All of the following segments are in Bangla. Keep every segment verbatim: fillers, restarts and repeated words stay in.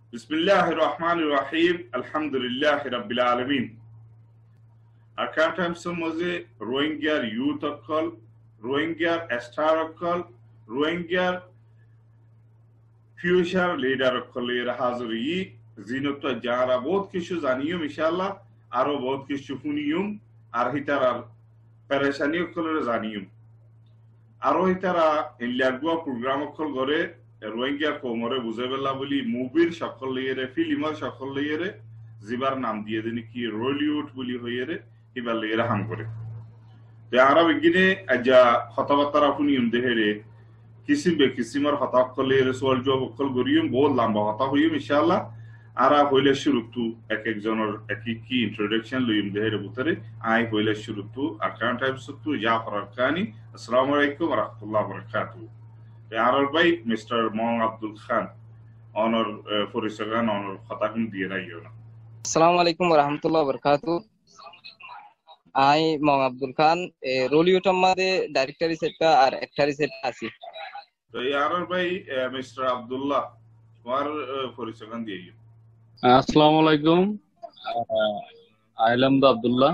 Bismillahir Rahmanir Rahim. Alhamdulillahi Rabbil Alamin. Arkan times moze Rohingya youth okkal, Rohingya star okkal, Rohingya future leader okkal era hazuri zinotto jara बहुत किशु जानियो इंशाल्लाह आरो बहुत किशु फुनियुम आरहितार परेशानी ओkkal जानियुम आरो हितारा इन लागुआ प्रोग्राम ओkkal gore রোহিঙ্গা কোমরে বুঝে বেলা বলি মুভির সকল লইয়েরে ফিল্মের সকল লইয়েরে জিবার নাম দিয়ে দিন কি রলিউড বলি হইয়েরে কিবা লইয়েরে হাম করে তে আরা বিগিনে আজা কথাবার্তা আপনি ইম দেহেরে কিসিম বে কিসিমার হতা কলেরে সোয়াল জব কল গরিয়ম বহুত লম্বা হতা হইম ইনশাআল্লাহ আরা হইলে শুরুতু এক এক জনের এক কি ইন্ট্রোডাকশন লইম দেহেরে ভিতরে আই হইলে শুরুতু আরকান টাইপস তু জাফর আরকানি আসসালামু আলাইকুম ওয়া রাহমাতুল্লাহি ওয়া বারাকাতুহু Our by Mister Mong Abdul Khan, honor uh, for his second honor, Khatakun Dirayona. Assalamu alaikum wa rahmatullahi wa barakatuh. I Mong Abdul Khan, a Roliutamade director is or actor is asi. So, our by uh, Mister Abdullah, for uh, for his second year. Assalamu alaikum. I am the Abdullah.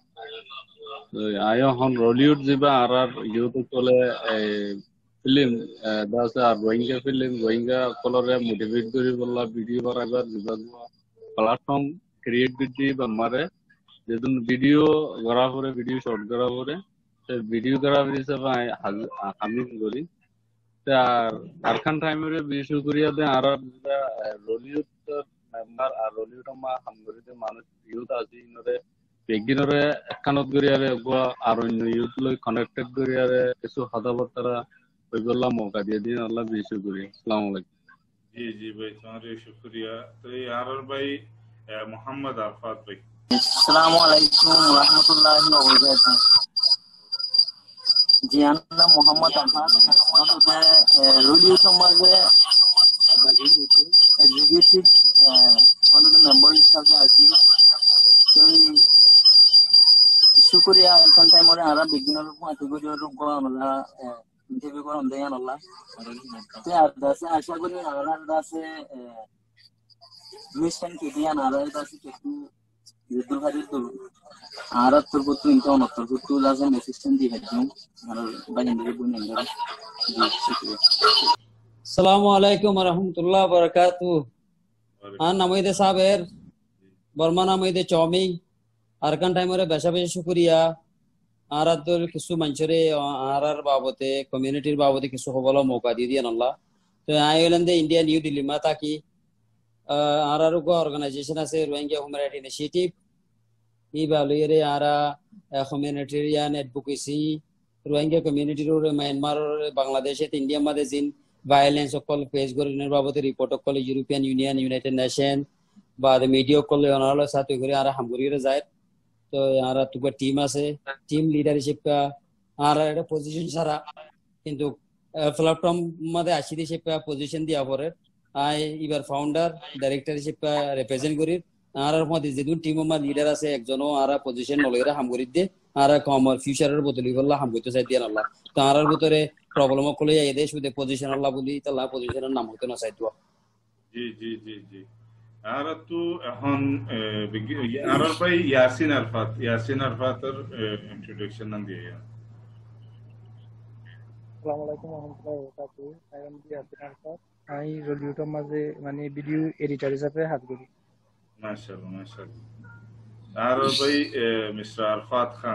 I am on Roliut Ziba Arar YouTube film that's a Rohingya film Rohingya color motivate kori bolla video barabar jibagwa platform create kiti ba mare jedun video gara hore video shot gara hore se video gara bari sab hamid gori tar arkan time re bishu koriya de ara Roliut member ar Roliut ma hamgori de manush youth aji inore beginore kanot goriyare go aro youth loi connected goriyare esu hadabatara बिल्कुल मौका दिया दिन अल्लाह भी शुक्रिया अस्सलाम वालेकुम जी जी भाई तुम्हारे शुक्रिया तो यार भाई मोहम्मद आफात भाई अस्सलाम वालेकुम रहमतुल्लाहि व बरकातहू जी अन्ना मोहम्मद आफात और रोलियो समाजे executive one of the members হিসাবে আছি তো শুকরিয়া এখান টাইম ওরে আরা বিগিনার রূপ আতিগরিয়র রূপ আমরা interview করাম দেন আল্লাহ তে দাসে আশা করি আলার দাসে মিশন কি দিয়ান আলার দাসে একটু যুদ্ধ হাজির তো আর তোর কত ইনটা অনতর কত লাজম অ্যাসিস্ট্যান্ট দি হাজিম আর বাইন দিয়ে বলেন জি শুকরিয়া আসসালামু আলাইকুম ওয়া রাহমাতুল্লাহি ওয়া বারাকাতুহু আন নামইদে সাহেবের বর্মা নামইদে চমিং আরকান টাইমরে বেশা বেশি শুকরিয়া আরাদুল কিছু মানুষরে আরার বাবতে কমিউনিটির বাবতে কিছু হবল মৌকা দিয়ে দিয়েন আল্লাহ তো আইল্যান্ড ইন্ডিয়া নিউ দিল্লি মা থাকি আরার অর্গানাইজেশন আছে রোহিঙ্গা হিউম্যান রাইট ইনিশিয়েটিভ ই বালুয়েরে আরা হিউম্যানিটেরিয়ান অ্যাডভোকেসি রোহিঙ্গা কমিউনিটির মায়ানমার বাংলাদেশে ইন্ডিয়া মাঝে জিন ভায়োলেন্স অকল ফেস গরিনের বাবতে রিপোর্ট অকল ইউরোপিয়ান ইউনিয়ন ইউনাইটেড নেশন বা মিডিয়া অকল অনারল সাথে করে আরা হামগুরিরে যায় তো আরা তুবা টিম আছে টিম লিডারশিপ কা আরা এটা পজিশন সারা কিন্তু প্ল্যাটফর্ম মধ্যে আশিদিশিপ কা পজিশন দিয়া পরে আই ইবার ফাউন্ডার ডাইরেক্টরশিপ কা রিপ্রেজেন্ট করি আরার মধ্যে যেদুন টিম মা লিডার আছে একজনও আরা পজিশন নলগরা হাম করি দে আরা কমার ফিউচারের বদলি করলা হাম কইতে চাই দিয়ান আল্লাহ তো আরার ভিতরে প্রবলেম কলে এই দেশ উদে পজিশন আল্লাহ বলি তাল্লাহ পজিশনের নাম হইতো না চাইতো জি জি জি জি আর তো এখন আর ভাই ইয়াসিন আরফাত ইয়াসিন আরফাতের ইন্ট্রোডাকশন নাম দিয়ে আসসালামু আলাইকুম ওয়া রাহমাতুল্লাহি ওয়া বারাকাতুহু আই এম ইয়াসিন আরফাত আই রলিউটার মাঝে মানে ভিডিও এডিটর হিসেবে হাত করি মাশাআল্লাহ মাশাআল্লাহ আর ভাই মিস্টার আরফাত খান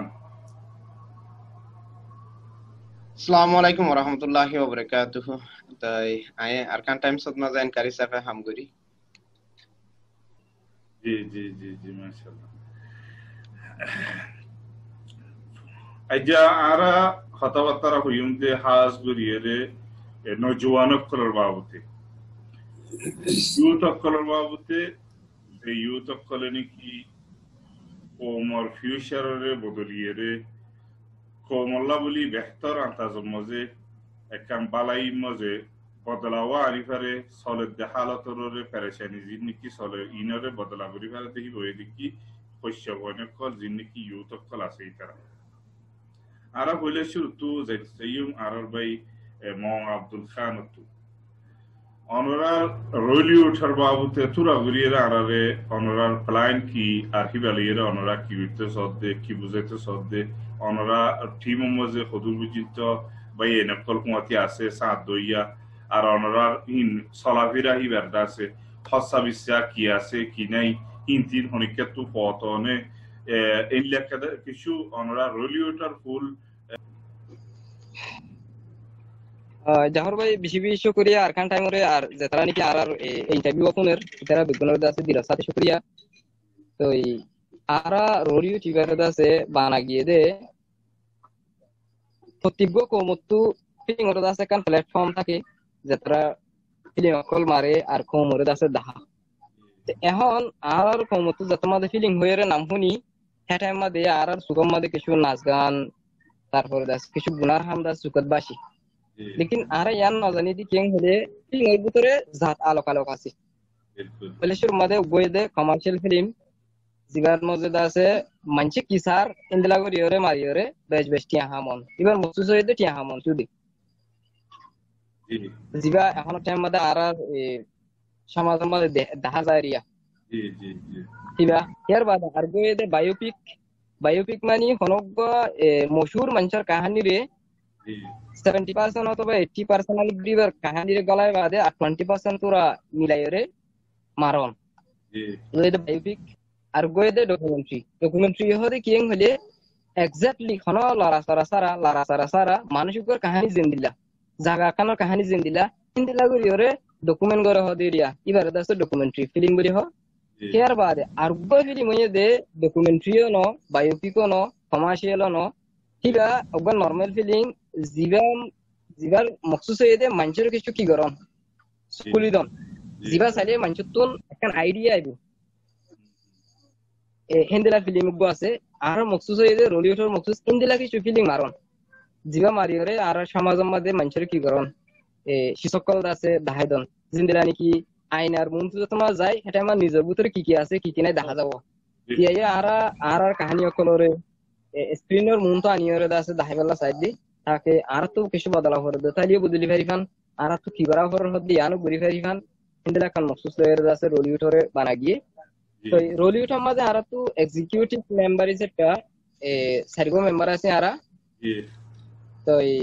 আসসালামু আলাইকুম ওয়া রাহমাতুল্লাহি ওয়া বারাকাতুহু তাই আই আরকান টাইমস মাঝে এনকারি হিসেবে হাম করি जी जी जी जी माशाल्लाह আইজা আরা কথাবার্তা হইম যে হাজ গরিয়েরে নজওয়ান অকলর বাবতে ইউথ অকলর বাবতে যে ইউথ অকলনি কি কোমর ফিউচারে বদলিয়েরে কোমল্লা বলি বেহতর আন্তাজর মজে একম বালাই মজে বদলাওয়া আরিফারে সলের দেহালতরে পেরেশানি জিন্নিকি সলে ইনরে বদলা করিফারে দেখি ওই দিকি শস্য বনকল জিন্নিকি ইউথ অকল আছে ইতারা আরা হইলে শুরু তু যাইম আরর ভাই মং আব্দুল খান তু Honorar Rolio Tarbabute Tura Guriera Arare, Honorar Plan Ki, Archivaliera, Honora Kivita Sode, Kibuzeta Sode, Honora Timomoze Hodubujito, Bayena Kolkumatiase, Sadoya, Ar Honorar in Solavira Hiverdase, Hossavisia Kiase, Kinei, Intin Honiketu Fotone, in Lekada Kishu, Honora Rolio Full. জাহর ভাই বেশি বেশি শুকরিয়া আর খান টাইমরে আর যেতারা নাকি আর আর ইন্টারভিউ আপনার তারা বিজ্ঞানের দাসে দিলা সাথে শুকরিয়া তো এই আরা রোরিও টিভার দাসে বানা গিয়ে দে প্রতিজ্ঞ কোমতু ফিলিং ওর দাসে কান প্ল্যাটফর্ম থাকে যেতারা ফিলিং অকল মারে আর কোমরে দাসে দাহা এখন আর কোমতু যতমাদে ফিলিং হয়ে নাম শুনি হ্যাঁ টাইম মাদে আর আর সুগম মাদে কিছু নাচ গান তারপরে দাস কিছু গুনার হাম দাস সুকত বাসি लेकिन आरा यान ना जानी थी क्यों होले फिल्म एक बुतरे जात आलोक आलोक आसी पहले शुरू मधे गोये दे कमर्शियल फिल्म जिगार मजे दासे मंचे किसार इंदला को रियोरे मारियोरे बेच बेच टिया हामोन इबर मुक्सुस होये दे टिया हामोन चुदी जिगा এখন টাইম মধ্যে আর সমাজ মধ্যে দেখা যায় রিয়া জি জি জি তিবা এর বাদ আর গোয়ে দে বায়োপিক বায়োপিক মানে হনগ মশহুর মঞ্চর কাহিনী রে seventy percent অথবা eighty percent আলি ব্রিভার কাহিনীর গলায় বাদে আর twenty percent তোরা মিলাইরে মারন জি এটা বায়োপিক আর গোয়েদে ডকুমেন্টারি ডকুমেন্টারি হতে কিং হলে এক্স্যাক্টলি হন লারা সারা সারা লারা সারা সারা মানুষের কাহিনী জিন্দিলা জায়গা কানোর কাহিনী জিন্দিলা জিন্দিলা গরিয়রে ডকুমেন্ট করে হতে রিয়া এবারে দাস ডকুমেন্টারি ফিল্ম বলি হ এর বাদে আর গো ফিল্ম হয়ে দে ডকুমেন্টারিও ন বায়োপিকও ন কমার্শিয়ালও ন ঠিকা অগন নরমাল ফিল্ম জিবাম জিবার মকসুস হয়ে দে মানুষের কিছু কি গরম স্কুলি দন জিবা চাইলে মানুষের তোন একটা আইডিয়া আইব হিন্দিলা ফিল্ম গো আছে আর মকসুস হয়ে দে রলিউডের মকসুস হিন্দিলা কিছু ফিল্ম মারন জিবা মারিওরে আর সমাজের মধ্যে মানুষের কি গরম এ শিসকল আছে দাহাইদন জিন্দিলা নাকি আইনার মন তো তোমার যায় এটা আমার নিজের ভিতরে কি কি আছে কি কি নাই দেখা যাব ইয়া আর আর আর কাহিনী অকলরে স্ক্রিনের মন তো আনিওরে আছে দাহাইবেলা সাইড দি তাকে আর তো কিছু বদলা করে দে তাইলে বদলি ফেরিফান আর তো কি করা করে হদি আনো গরি ফেরিফান হিন্দিলা কান মকসুস লেয়ার আছে রলিউডরে বানা গিয়ে তো রলিউড আমাদের আর তো এক্সিকিউটিভ মেম্বার ইজ একটা এ সারিগো মেম্বার আছে আরা তো এই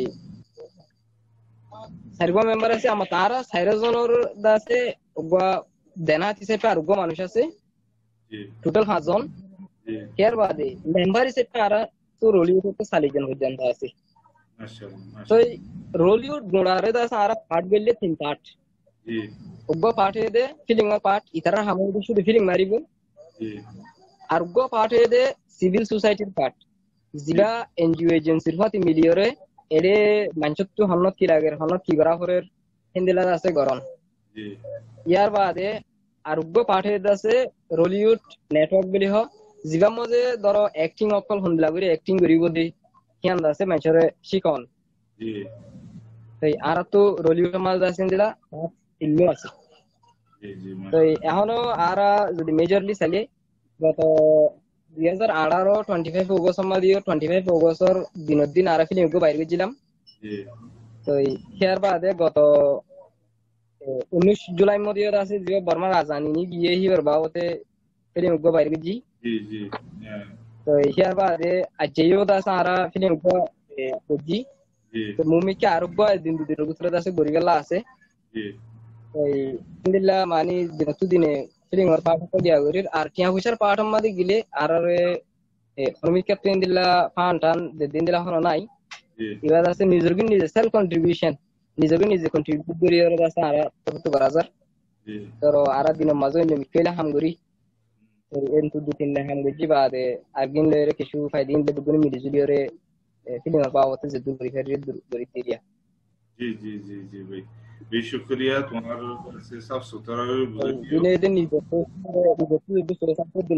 সারিগো মেম্বার আছে আমার তারা সাইরাজনর দাসে গো দেনা আছে পার গো মানুষ আছে টোটাল পাঁচজন এর বাদে মেম্বার ইজ একটা আরা তো রলিউড তো সালিজন হই জানতা আছে तो रोलिउड गुणारे दा सारा पार्ट बेले तीन पार्ट जी उग्गो पार्ट है दे फिल्म का पार्ट इतना हम भी शुरू फिल्म मारी बो जी और उग्गो पार्ट है दे सिविल सोसाइटी पार्ट जिगा एनजीओ एजेंसी होती मिलियोरे एरे मंचत तो हमनत की रागर हमनत की गरा होरे हिंदिला दासे गरन जी यार बादे और उग्गो पार्ट है दासे रोलिउड नेटवर्क बेली हो जिगा मजे दरो एक्टिंग অকল হন্দিলা করে एक्टिंग করিব দে কিয়ান দাসে মেচরে শিকন জি তাই আর তো রলিউড মাল দাসেন দিলা ইল্লো আছে জি জি তাই এখনো আর যদি মেজরলি চালে গত দুই হাজার আঠারো পঁচিশ অগস্ট মাদিও পঁচিশ অগস্টর দিনের দিন আর ফিল্ম গো বাইরে গেছিলাম জি তাই এর বাদে গত উনিশ জুলাই মদিও আছে যে বর্মা রাজধানী নি গিয়ে হিবার বাওতে ফিল্ম গো বাইরে গেছি জি জি तो यार बाद अजयो दा सारा फिल्म को जी तो मुमी के आरोग्य दिन दिन रुगुसरा दासे गोरिगला আছে जी तो इंदिला मानी दिनतु दिने फिल्म और पाठ को दिया गरीर আর কিয়া হুশার পাঠ আমাদের গিলে আর এ ফর্মি ক্যাপ্টেন দিলা ফান্টান দিন দিলা হলো নাই জি এবার আছে নিজের কি নিজে সেলফ কন্ট্রিবিউশন নিজের কি নিজে কন্ট্রিবিউট করি আর দাসা আর তো বাজার জি তো আর দিন মজা নিয়ে মিকেলা হামগরি entu dutin na ham geji baade agin lere kishu faidin de dugun mi dijuliore film ba wote je duri khari duri tiria जी जी जी जी भाई भी शुक्रिया तुम्हारा से सब सुतरा दिने दिन नहीं तो दूसरे सब दिल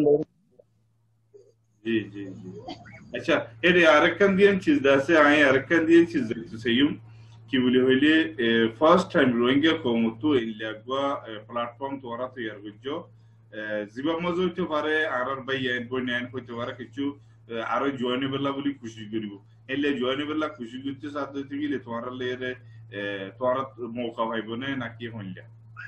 जी जी जी अच्छा ये अरकन दियन चीज दासे आए अरकन दियन चीज तो सेयुम कि बोले होले फर्स्ट टाइम रोहिंग्या को मुतु इलागवा प्लेटफॉर्म तोरा तो यार गुजो জিবা মজো হইতে পারে আর আর ভাই এন বই নেন হইতে পারে কিছু আরো জয়েনেবল বলি খুশি করিব এলে জয়েনেবল খুশি করতে সাথে হইতে গেলে তোমার লেরে তোমার মৌকা পাইব না নাকি হইলা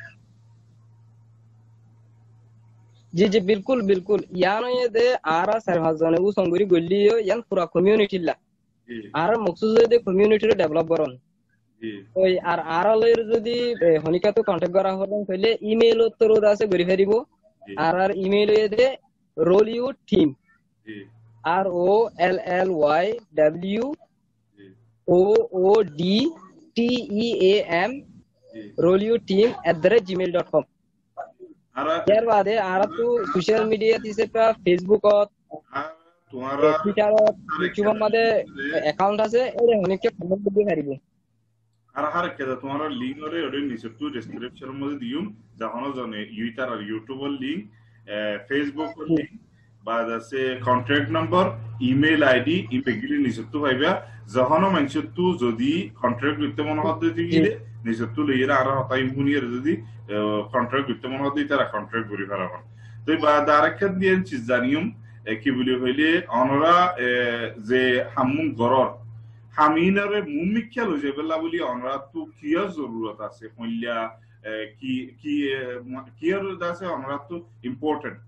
জি জি बिल्कुल बिल्कुल यानो ये दे आरा सरहजने उ संगुरी गोलियो यान पूरा कम्युनिटी ला आरा मकसुद दे कम्युनिटी रे डेभलप करन জি ওই আর আরা লয়ের যদি হনিকা তো কন্টাক্ট করা হবেন তাহলে ইমেইল উত্তর আছে গরি ফেরিব আর আর ইমেইল এ দে রোলিউ টিম জি R O L L Y W O O D T E A M রোলিউ team at the rate Gmail dot com यार बात है आरा तो सोशल मीडिया तिसे का फेसबुक और तुम्हारा ट्विटर और यूट्यूब मध्ये अकाउंट আছে এর অনেককে কমেন্ট দিতে পারিব আর আর কেদা তোমার লিংক ওরে ওরে নিচে টু ডেসক্রিপশনের মধ্যে দিউম যখন জানে ইউটার আর ইউটিউবের লিংক ফেসবুক এর লিংক বাদ আছে কন্টাক্ট নাম্বার ইমেল আইডি ইমেগলি নিচে টু পাইবা যখন মানুষ টু যদি কন্টাক্ট করতে মন হতে দিলে নিচে টু লইরা আর হতাই মুনির যদি কন্ট্রাক্ট করতে মনে হতে তারা কন্ট্রাক্ট করি ফেলাবেন তো বা দারাক্ষাত দিয়ে চিজ জানিয়ম কি বলি হইলে অনরা যে হামুন গরর হামিনারে মুমিক্ষা লইছে বেলা বলি অনরা তো কিয়া জরুরত আছে হইলা কি কি কিয়ার আছে অনরা তো ইম্পর্টেন্ট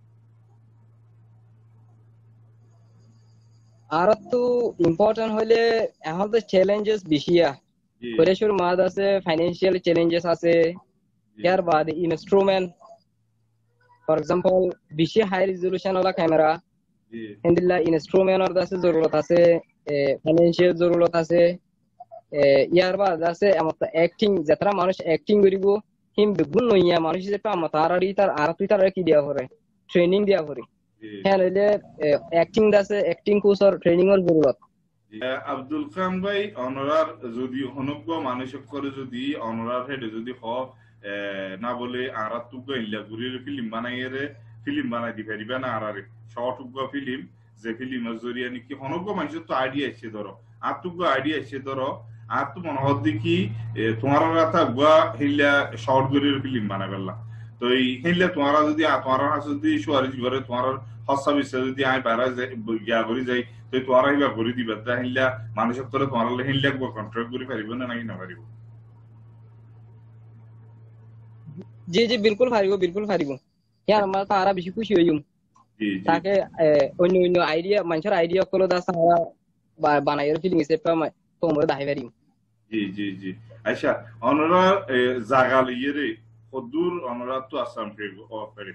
আর তো ইম্পর্টেন্ট হইলে এখন তো চ্যালেঞ্জেস বেশিয়া পরেশুর মাদ আছে ফাইনান্সিয়াল চ্যালেঞ্জেস আছে यार बाद इंस्ट्रूमेंट फॉर एग्जांपल बीसी हाई रिजोल्यूशन वाला कैमरा जी इंदिला इंस्ट्रूमेंट और दासे जरूरत আছে ফাইনান্সিয়াল জরুরত আছে ইয়ার बाद আছে আমত অ্যাক্টিং যেতরা মানুষ অ্যাক্টিং করিব হিম বেগুন নইয়া মানুষ যেটা আমত আরই তার আর তুই তার কি দিয়া করে ট্রেনিং দিয়া করে হ্যাঁ হইলে অ্যাক্টিং দাসে অ্যাক্টিং কোর্স আর ট্রেনিং এর জরুরত আব্দুল কাম ভাই অনরার যদি হনজ্ঞ মানুষ করে যদি অনরার হেডে যদি হ না বলে আরা তুগা ইল্লা গুরির ফিল্ম বানাইরে ফিল্ম বানাই দি পারিবা না আরারে শর্ট উগা ফিল্ম যে ফিল্ম জরিয়া নাকি হনজ্ঞ মানুষ তো আইডিয়া এসে ধরো আর তুগা আইডিয়া এসে ধরো আর তো মনে হচ্ছে কি তোমার কথা গুয়া হিল্লা শর্ট গুরির ফিল্ম বানাবেলা তো এই হিল্লা তোমার যদি তোমার হাসে যদি সুয়ারিজ করে তোমার হসা বিষয় যদি আই পারা যায় গিয়া করি যাই তো তোমার হিবা করি দিবা তা হিল্লা মানুষের তোরে তোমার হিল্লা গুয়া কন্ট্রোল করি পারিব না নাকি না পারিব जी जी बिल्कुल फारिबो बिल्कुल फारिबो यार আমার তারা বেশি খুশি হইম জি জি তাকে অন্য অন্য আইডিয়া মানুষের আইডিয়া কলো দা সারা বানাইর ফিলিং এসে পা তোমরা দাই পারিম জি জি জি আচ্ছা অনরা জায়গা লিয়ে কদুর অনরা তো আসাম ফেগো অফারে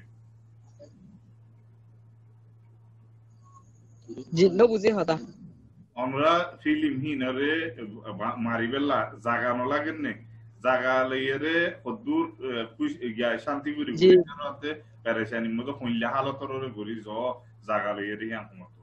জি নো বুঝি হতা অনরা ফিল্ম হিনারে মারিবেলা জায়গা ন লাগেন নে জায়গা লইরে কদুর গিয়া শান্তিপুরি বুঝতে পেরেশানি মতো হইলা হালতর রে গরি জ জায়গা লইরে হিয়ান মতো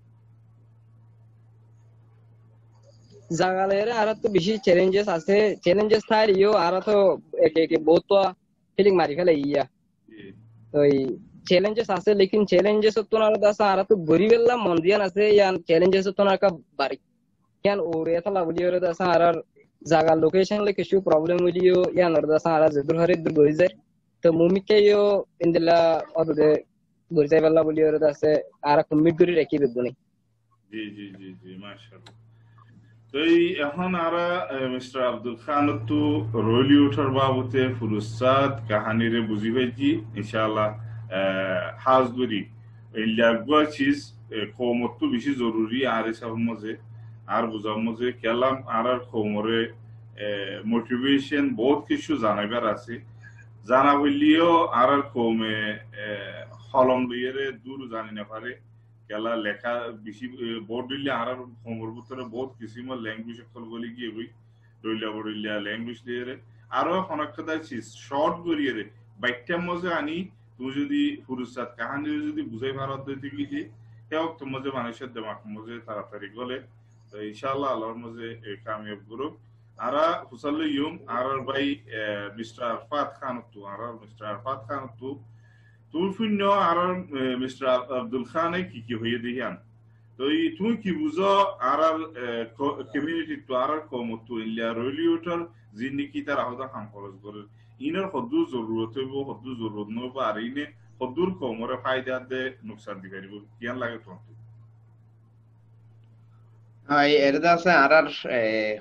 জায়গা লইরে আর তো বেশি চ্যালেঞ্জেস আছে চ্যালেঞ্জেস থাই ইও আর তো এক এক বহুত ফিলিং মারি ফেলে ইয়া তো এই চ্যালেঞ্জেস আছে लेकिन চ্যালেঞ্জেস তো না দাস আর তো গরিবেলা মন্দিয়ান আছে ইয়ান চ্যালেঞ্জেস তো না কা বারি কেন ওরে এত লাভলিওরে দাস আর জায়গা লোকেশন লে কিছু প্রবলেম হইলিও ইয়া নরদা সারা জদুর হরে দূর গই যায় তো মুমিকেও ইনদিলা অদে গরিজাই বাল্লা বলিওরে দাসে আর কমিট করি রাখি বেগুনি জি জি জি জি মাশাআল্লাহ তো এই এখন আরা মিস্টার আব্দুল খান তো রোলি উঠার বাবতে ফুরসাত কাহিনী রে বুঝি হইছি ইনশাআল্লাহ হাজগুরি এই লাগবা চিজ কমত বেশি জরুরি আর এসব মজে আর বুঝার মধ্যে কেলাম আর আর খবরে মোটিভেশন বহুত কিছু জানাবার আছে জানা হইলেও আর আর কমে হলম লইয়ে দূর জানি না পারে কেলা লেখা বেশি বোর্ড দিলে আর আর খবর ভিতরে বহুত কিসিম ল্যাঙ্গুয়েজ সকল বলি গিয়ে বই রইলা বড়িলা ল্যাঙ্গুয়েজ দিয়ে আরো অনেকটা চিজ শর্ট করিয়ে রে বাইকটার মধ্যে আনি তুই যদি ফুরসাত কাহিনী যদি বুঝাই ভারত দিতে গিয়ে হেওক তোমাদের মানুষের দেমাক মধ্যে তাড়াতাড়ি গলে তো ইনশাআল্লাহ আল্লাহর মধ্যে কামিয়াব করুক আরা হুসাল্লু ইউম আর ভাই মিস্টার আরফাত খান তো আর মিস্টার আরফাত খান তো তুই ফুন্য আর মিস্টার আব্দুল খান কি কি হয়ে দিয়ান তো এই তুই কি বুঝো আর কমিউনিটি তো আর কম তো ইলিয়া রইলিউটার জিন্দিগি তার আহদা কাম খরচ করে ইনার হদু জরুরত হইব হদু জরুরত নব আর ইনে হদুর কমরে ফায়দা দে নুকসান দি পারিব কিয়ান লাগে তো হয় এর দাসে আর আর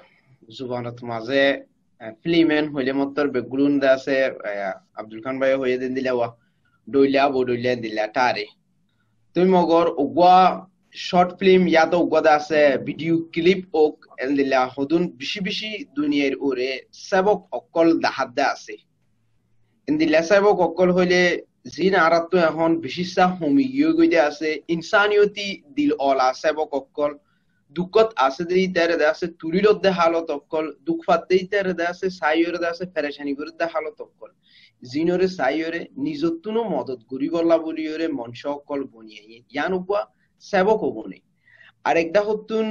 জুবানত মাঝে ফিল্মেন হইলে মতর বেগুন দা আছে আব্দুল খান ভাই হইয়ে দিন দিলা ওয়া ডইলা বো ডইলা দিলা তারে তুমি মগর ওগা শর্ট ফিল্ম ইয়া তো ওগা আছে ভিডিও ক্লিপ ওক এন্দিলা হদুন বেশি বেশি দুনিয়ার ওরে সবক অকল দাহাদা আছে এন্দিলা সবক অকল হইলে জিন আরাত তো এখন বিশিষা হোমিও গইতে আছে ইনসানিয়তি দিল অলা সবক অকল দুঃখত আছে দেই তারে আছে তুলিলত দে হালত অকল দুঃখ ফাতেই তারে আছে সাইয়রে আছে পেরেশানি করে দে হালত অকল জিনরে সাইয়রে নিজতুনো মদত গরি বলা বলিয়রে মনস অকল বনিয়ে ইয়ান উপা সেবক বনে আর একটা হতুন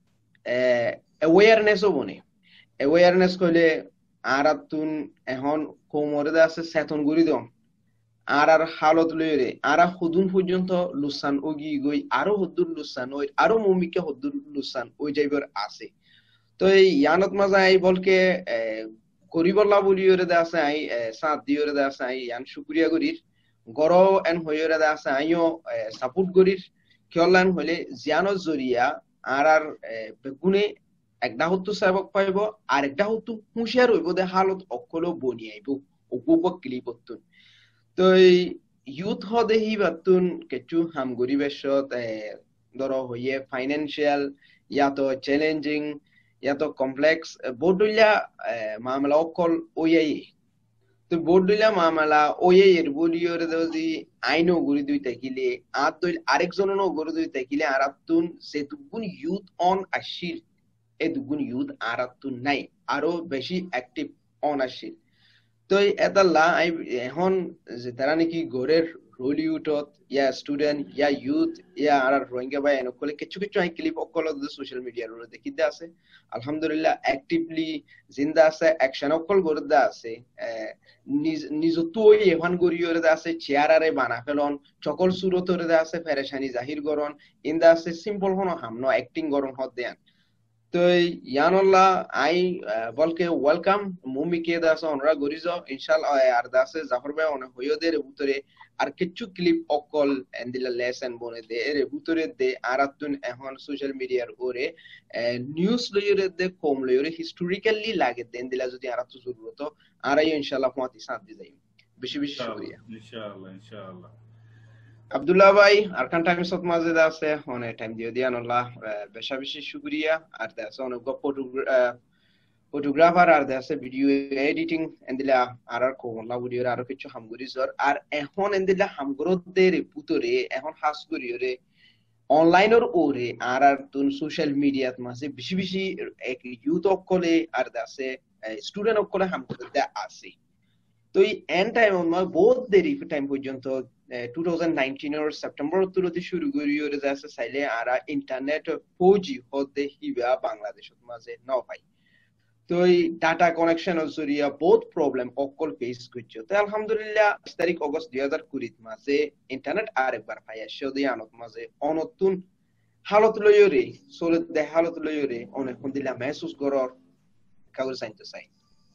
অ্যাওয়ারনেসও বনে অ্যাওয়ারনেস কইলে আরাতুন এখন কোমরে আছে সেতন গরি দম আর আর হালত লইরে আরা হুদুন পর্যন্ত লুসান ওগি গই আরো হদ্দুর লুসান ওই আরো মুমিকে হদ্দুর লুসান ওই যাইবার আছে তো এই ইয়ানত মাজা আই বলকে করিবল্লা বলিয়রে দা আছে আই সাত দিয়রে দা আছে আই ইয়ান শুকরিয়া করির গর এন হইরে দা আছে আইও সাপোর্ট করির কিয়লান হইলে জিয়ানত জরিয়া আর আর বেগুনে একটা হত্তু সাবক পাইব আর একটা হত্তু হুঁশিয়ার হইব দে হালত অকলো বনি আইব ওকুব ক্লিপতুন তো ইউথ হদে হি বাতুন কেচু হাম গরিবেশত ধরো হইয়ে ফাইন্যান্সিয়াল ইয়া তো চ্যালেঞ্জিং ইয়া তো কমপ্লেক্স বোর্ডুলিয়া মামলা অকল ওয়াই তো বোর্ডুলিয়া মামলা ওয়াই এর বলিয়রে যদি আইনো গরি দুই তাকিলে আর দইল আরেকজনও গরি দুই তাকিলে আরাতুন সে দুগুন ইউথ অন আসিল এ দুগুন ইউথ আরাতুন নাই আরো বেশি অ্যাক্টিভ অন আসিল তো এতাল্লা এখন যে তারা নাকি গোরের রলিউডত ইয়া স্টুডেন্ট ইয়া ইউথ ইয়া আর রোহিঙ্গা ভাই এনকলে কিছু কিছু আই ক্লিপ অকল সোশ্যাল মিডিয়ার উপরে দেখিতে আছে আলহামদুলিল্লাহ অ্যাক্টিভলি জিন্দা আছে অ্যাকশন অকল গরদা আছে নিজ নিজ তুই এখন গরিয়রে আছে চেয়ারারে বানা ফেলন চকল সুরতরে আছে ফেরেশানি জাহির গরন ইন্দা আছে সিম্পল হনো হামনো অ্যাক্টিং গরন হদ দেন তো ইয়ানুল্লাহ আই বলকে ওয়েলকাম মুমিকে দাসে অনরা গরিজ ইনশাআল্লাহ আর দাসে জাফর ভাই অনে হইওদের ভিতরে আর কিছু ক্লিপ অকল এন্দিলা লেসন বনে দে এর ভিতরে দে আরাতুন এখন সোশ্যাল মিডিয়ার ওরে নিউজ লইরে দে কম লইরে হিস্টোরিক্যালি লাগে দেন্দিলা যদি আরাতু জরুরত আর আই ইনশাআল্লাহ ফাতি সাথ দি যাই বেশি বেশি শুকরিয়া ইনশাআল্লাহ ইনশাআল্লাহ আব্দুল্লাহ ভাই আরকান টাইম সত মাঝে আছে অনেক টাইম দিয়ে দিয়ান আল্লাহ বেশি বেশি শুকরিয়া আর দাস অনেক ফটোগ্রাফার আর দাস ভিডিও এডিটিং এন্দিলা আর আর কোলা ভিডিও আর কিছু হামগুরি জর আর এখন এন্দিলা হামগুরদের পুতরে এখন হাস করিওরে অনলাইনের ওরে আর আর তুন সোশ্যাল মিডিয়াত মাঝে বেশি বেশি এক ইউথ অকলে আর দাসে স্টুডেন্ট অকলে হামগুরদে আছে তো এই এন্ড টাইম নয় বহুত দেরি টাইম পর্যন্ত twenty nineteen এর সেপ্টেম্বর তুলতে শুরু করিওরে যাচ্ছে চাইলে আর ইন্টারনেট four G হতে হিবা বাংলাদেশত মাঝে ন পাই তো এই ডাটা কানেকশন জরিয়া বহুত প্রবলেম অকল ফেস করছে তো আলহামদুলিল্লাহ তারিখ অগস্ট দুই হাজার কুড়ি মাঝে ইন্টারনেট আরেকবার পাই আসছে দিয়ে আনত মাঝে অনতুন হালত লইরে চলে দে হালত লইরে অনেক দিলা মেহসুস করর কাগজ সাইনতে চাই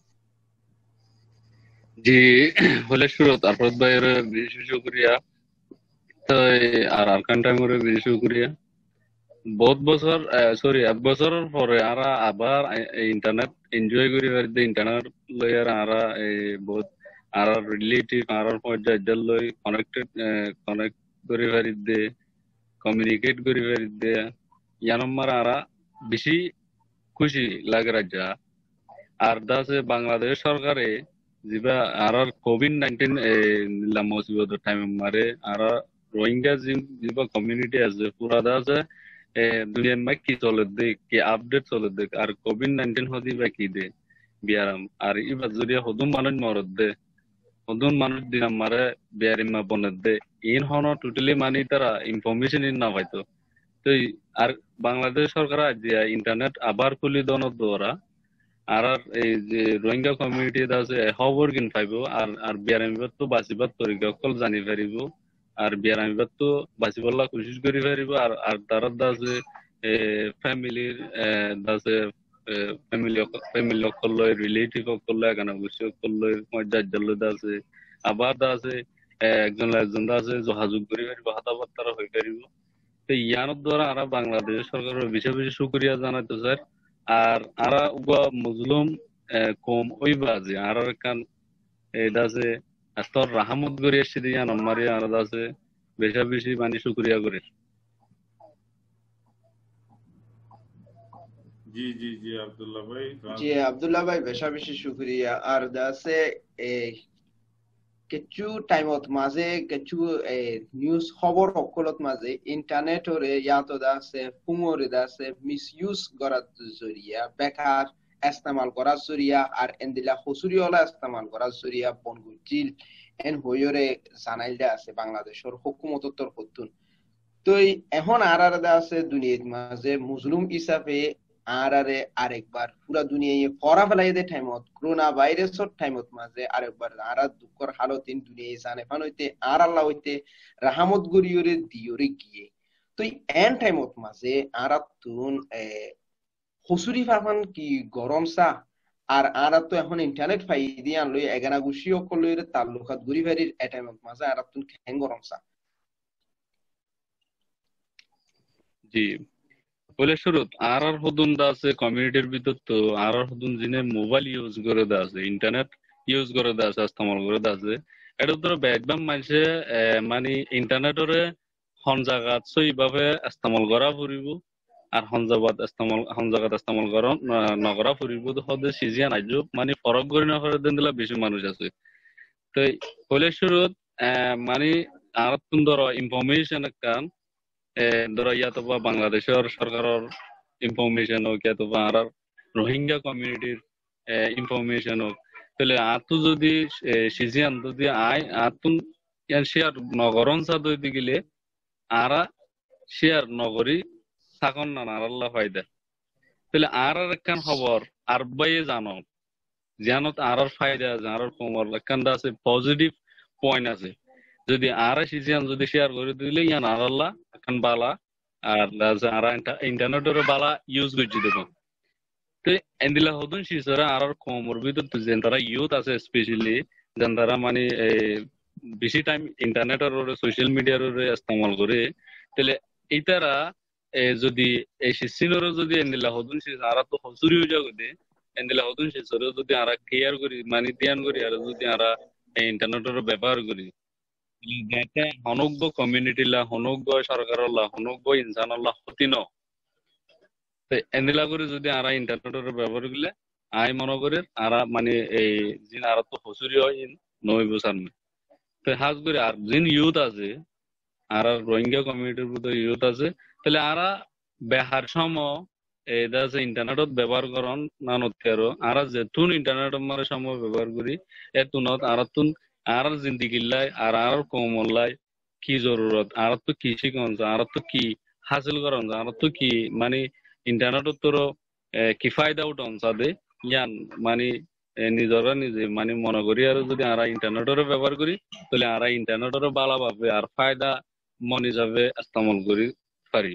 জি হলে শুরু তারপর ভাইয়ের বেশি শুকরিয়া তো আর আরকান টাইমের বেশি শুকরিয়া বহুত বছর সরি এক বছরের পরে আরা আবার ইন্টারনেট এনজয় করি পারি ইন্টারনেট লই আর আরা বহুত আর রিলেটিভ আর পর্যায়ে লই কানেক্টেড কানেক্ট করি পারি দে কমিউনিকেট করি পারি দে ইয়ানম্মার আরা বেশি খুশি লাগে রাজা আর দাসে বাংলাদেশ সরকারে जिबा आर कोविड नाइनटीन ला मुसीबत टाइम मारे आर रोहिंग्या जिबा कम्युनिटी আছে পুরা দাসে দুনিয়ার মে কি চলে দে কি আপডেট চলে দে আর কোভিড নাইনটিন হদি বা কি দে বিয়ারাম আর ইবা যদি হদুম মানুষ মরদ দে হদুম মানুষ দিন মারে বিয়ারিম মা বনে দে ইন হনো টোটালি মানি তারা ইনফরমেশন ইন না পাইতো তো আর বাংলাদেশ সরকার আজ ইন্টারনেট আবার খুলি দন দ্বারা আর এই যে রোহিঙ্গা কমিউনিটি আছে খবর কিন পাইব আর আর বিয়ারামিবাদ তো বাঁচিবাদ তরিকা অকল জানি পারিব আর বিয়ারামিবাদ তো বাঁচিবলা কোশিশ করি পারিব আর আর তার আছে ফ্যামিলির আছে ফ্যামিলি ফ্যামিলি অকল লয় রিলেটিভ অকল লয় গানা বসে অকল লয় মজার জল্লদ আছে আবার আছে একজন একজন আছে যোগাযোগ করি পারিব কথাবার্তা হয়ে পারিব তো ইয়ানোর দ্বারা আর বাংলাদেশ সরকারের বেশি বেশি শুকরিয়া জানাইতে স্যার আর আরা উগা মুজলুম কম ওই বাজে আর কান এটা আছে তোর রাহামত করে এসে দিয়া নমারি আর আছে বেশা বেশি মানে শুক্রিয়া করে জি জি জি আব্দুল্লাহ ভাই জি আব্দুল্লাহ ভাই বেশা বেশি শুক্রিয়া আর আছে এই কিছু টাইমত মাঝে কিছু নিউজ খবর সকলত মাঝে ইন্টারনেটরে ইয়াতো আছে ফুঙরে আছে মিস ইউজ করার জরিয়া বেকার ইস্তেমাল করার জরিয়া আর এন্দিলা হসুরিওলা ইস্তেমাল করার জরিয়া বনগুজিল এন হইরে জানাইলদা আছে বাংলাদেশের হুকুমতর তরফতুন তো এখন আর আর আছে দুনিয়ার মাঝে মুসলিম হিসাবে আর আরে আরেকবার পুরা দুনিয়ায় ফরা ফেলাই দে টাইমত করোনা ভাইরাসর টাইমত মাঝে আরেকবার আর দুঃখর হালতিন দুনিয়ায় জানে ফান হইতে আর আল্লাহ হইতে রাহমত গরিয়রে দিয়রে গিয়ে তো এন টাইমত মাঝে আর তুন হসুরি ফাফান কি গরম সা আর আর তো এখন ইন্টারনেট ফাই দিয়ে আনলই এগানা গুছিও করলইরে তাল্লুকাত গরি ভারির এ টাইমত মাঝে আর তুন কেন গরম সা জি বলে শুরু আর আর হদুন দা আছে কমিউনিটির ভিতর তো আর আর হদুন জিনে মোবাইল ইউজ করে দা আছে ইন্টারনেট ইউজ করে দা আছে ইস্তেমাল করে দা আছে এটা তো একদম মানছে মানে ইন্টারনেটরে হন জায়গাত সইভাবে ইস্তেমাল করা ফুরিব আর হন জায়গাত ইস্তেমাল হন জায়গাত ইস্তেমাল করা নকরা ফুরিব তো হদে সিজিয়ান আইজো মানে ফরক করে না করে দেন দিলা বেশি মানুষ আছে তো বলে শুরু মানে আর তুন ধরো ইনফরমেশন কান ধরো ইয়াতো বা বাংলাদেশের সরকারের ইনফরমেশন হোক ইয়াতো বা আর রোহিঙ্গা কমিউনিটির ইনফরমেশন হোক তাহলে আতু যদি সিজিয়ান যদি আয় আতুন শেয়ার নগরন সাদ হইতে গেলে আরা শেয়ার নগরী থাকন না আল্লাহ ফায়দা তাহলে আর আর একখান খবর আর বাইয়ে জানো জানত আর আর ফায়দা আছে আর কমর একখানটা আছে পজিটিভ পয়েন্ট আছে যদি আর সিজিয়ান যদি শেয়ার করে দিলে ইয়ান আর আল্লাহ এখন বালা আর আর ইন্টারনেটের বালা ইউজ করছি দেখো তো এন্দিলা হদুন শিশরা আর আর কমর ভিতর তো যেন তারা ইউথ আছে স্পেশালি যেন তারা মানে বেশি টাইম ইন্টারনেটের সোশ্যাল মিডিয়ার ইস্তেমাল করে তাহলে এই তারা যদি এই শিশিনর যদি এন্দিলা হদুন শিশ আর তো হসুরি হয়ে যাবে দে এন্দিলা হদুন শিশর যদি আর কেয়ার করি মানে ধ্যান করি আর যদি আর ইন্টারনেটের ব্যবহার করি যাতে হনজ্ঞ কমিউনিটি লা হনজ্ঞ সরকার লা হনজ্ঞ ইনসান লা হতি ন এন্দিলা করে যদি আর ইন্টারনেটের ব্যবহার করলে আই মনে করে আর মানে এই জিন আর তো হসুরি হয় নয় বছর তো হাজ করে আর জিন ইউথ আছে আর রোহিঙ্গা কমিউনিটির মধ্যে ইউথ আছে তাহলে আর বেহার সময় এটা আছে ইন্টারনেটত ব্যবহার করন না নথি আর আর যেতুন ইন্টারনেট মানে সময় ব্যবহার করি এতুনত আর তুন আর জিন্দিগিল্লাই আর আর কমল্লাই কি জরুরত আর তো কি শিখন আর তো কি হাসিল করন আর তো কি মানে ইন্টারনেটত তোর কি ফায়দা উঠন সাদে ইয়ান মানে নিজরা নিজে মানে মনে করি আর যদি আর ইন্টারনেটের ব্যবহার করি তাহলে আর ইন্টারনেটের বালা পাবে আর ফায়দা মনে যাবে ইস্তেমাল করি পারি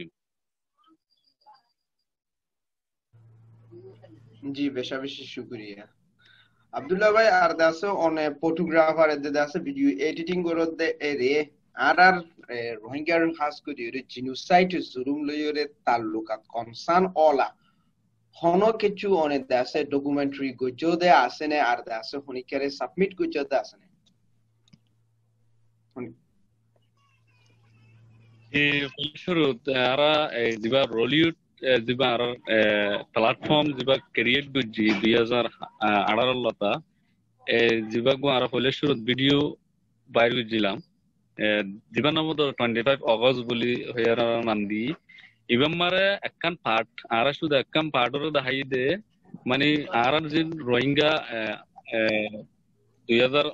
জি বেশা বেশি শুকরিয়া আব্দুল্লাহ ভাই আর দাসো অনে ফটোগ্রাফার এদে দাসে ভিডিও এডিটিং করত দে এরে আর আর রোহিঙ্গার খাস করে এর জিনোসাইড জুলুম লয়রে তাল্লুকাত কনসার্ন অলা হনো কিছু অনে দাসে ডকুমেন্টারি গজো দে আসেনে আর দাসে হনিকারে সাবমিট গজো দে আসেনে এই শুরু আরা দিবা রলিউড দিবা আর প্ল্যাটফর্ম দিবা ক্রিয়েট গুজি দুই হাজার আঠারো লতা দিবা গো আর হলে শুরু ভিডিও বাইর গজিলাম দিবা নাম তো টোয়েন্টি ফাইভ অগস্ট বলি হইয়ার নাম দি ইবাম মারে একখান পার্ট আর শুধু একখান পার্টর দেখাই দে মানে আর যে রোহিঙ্গা দুই হাজার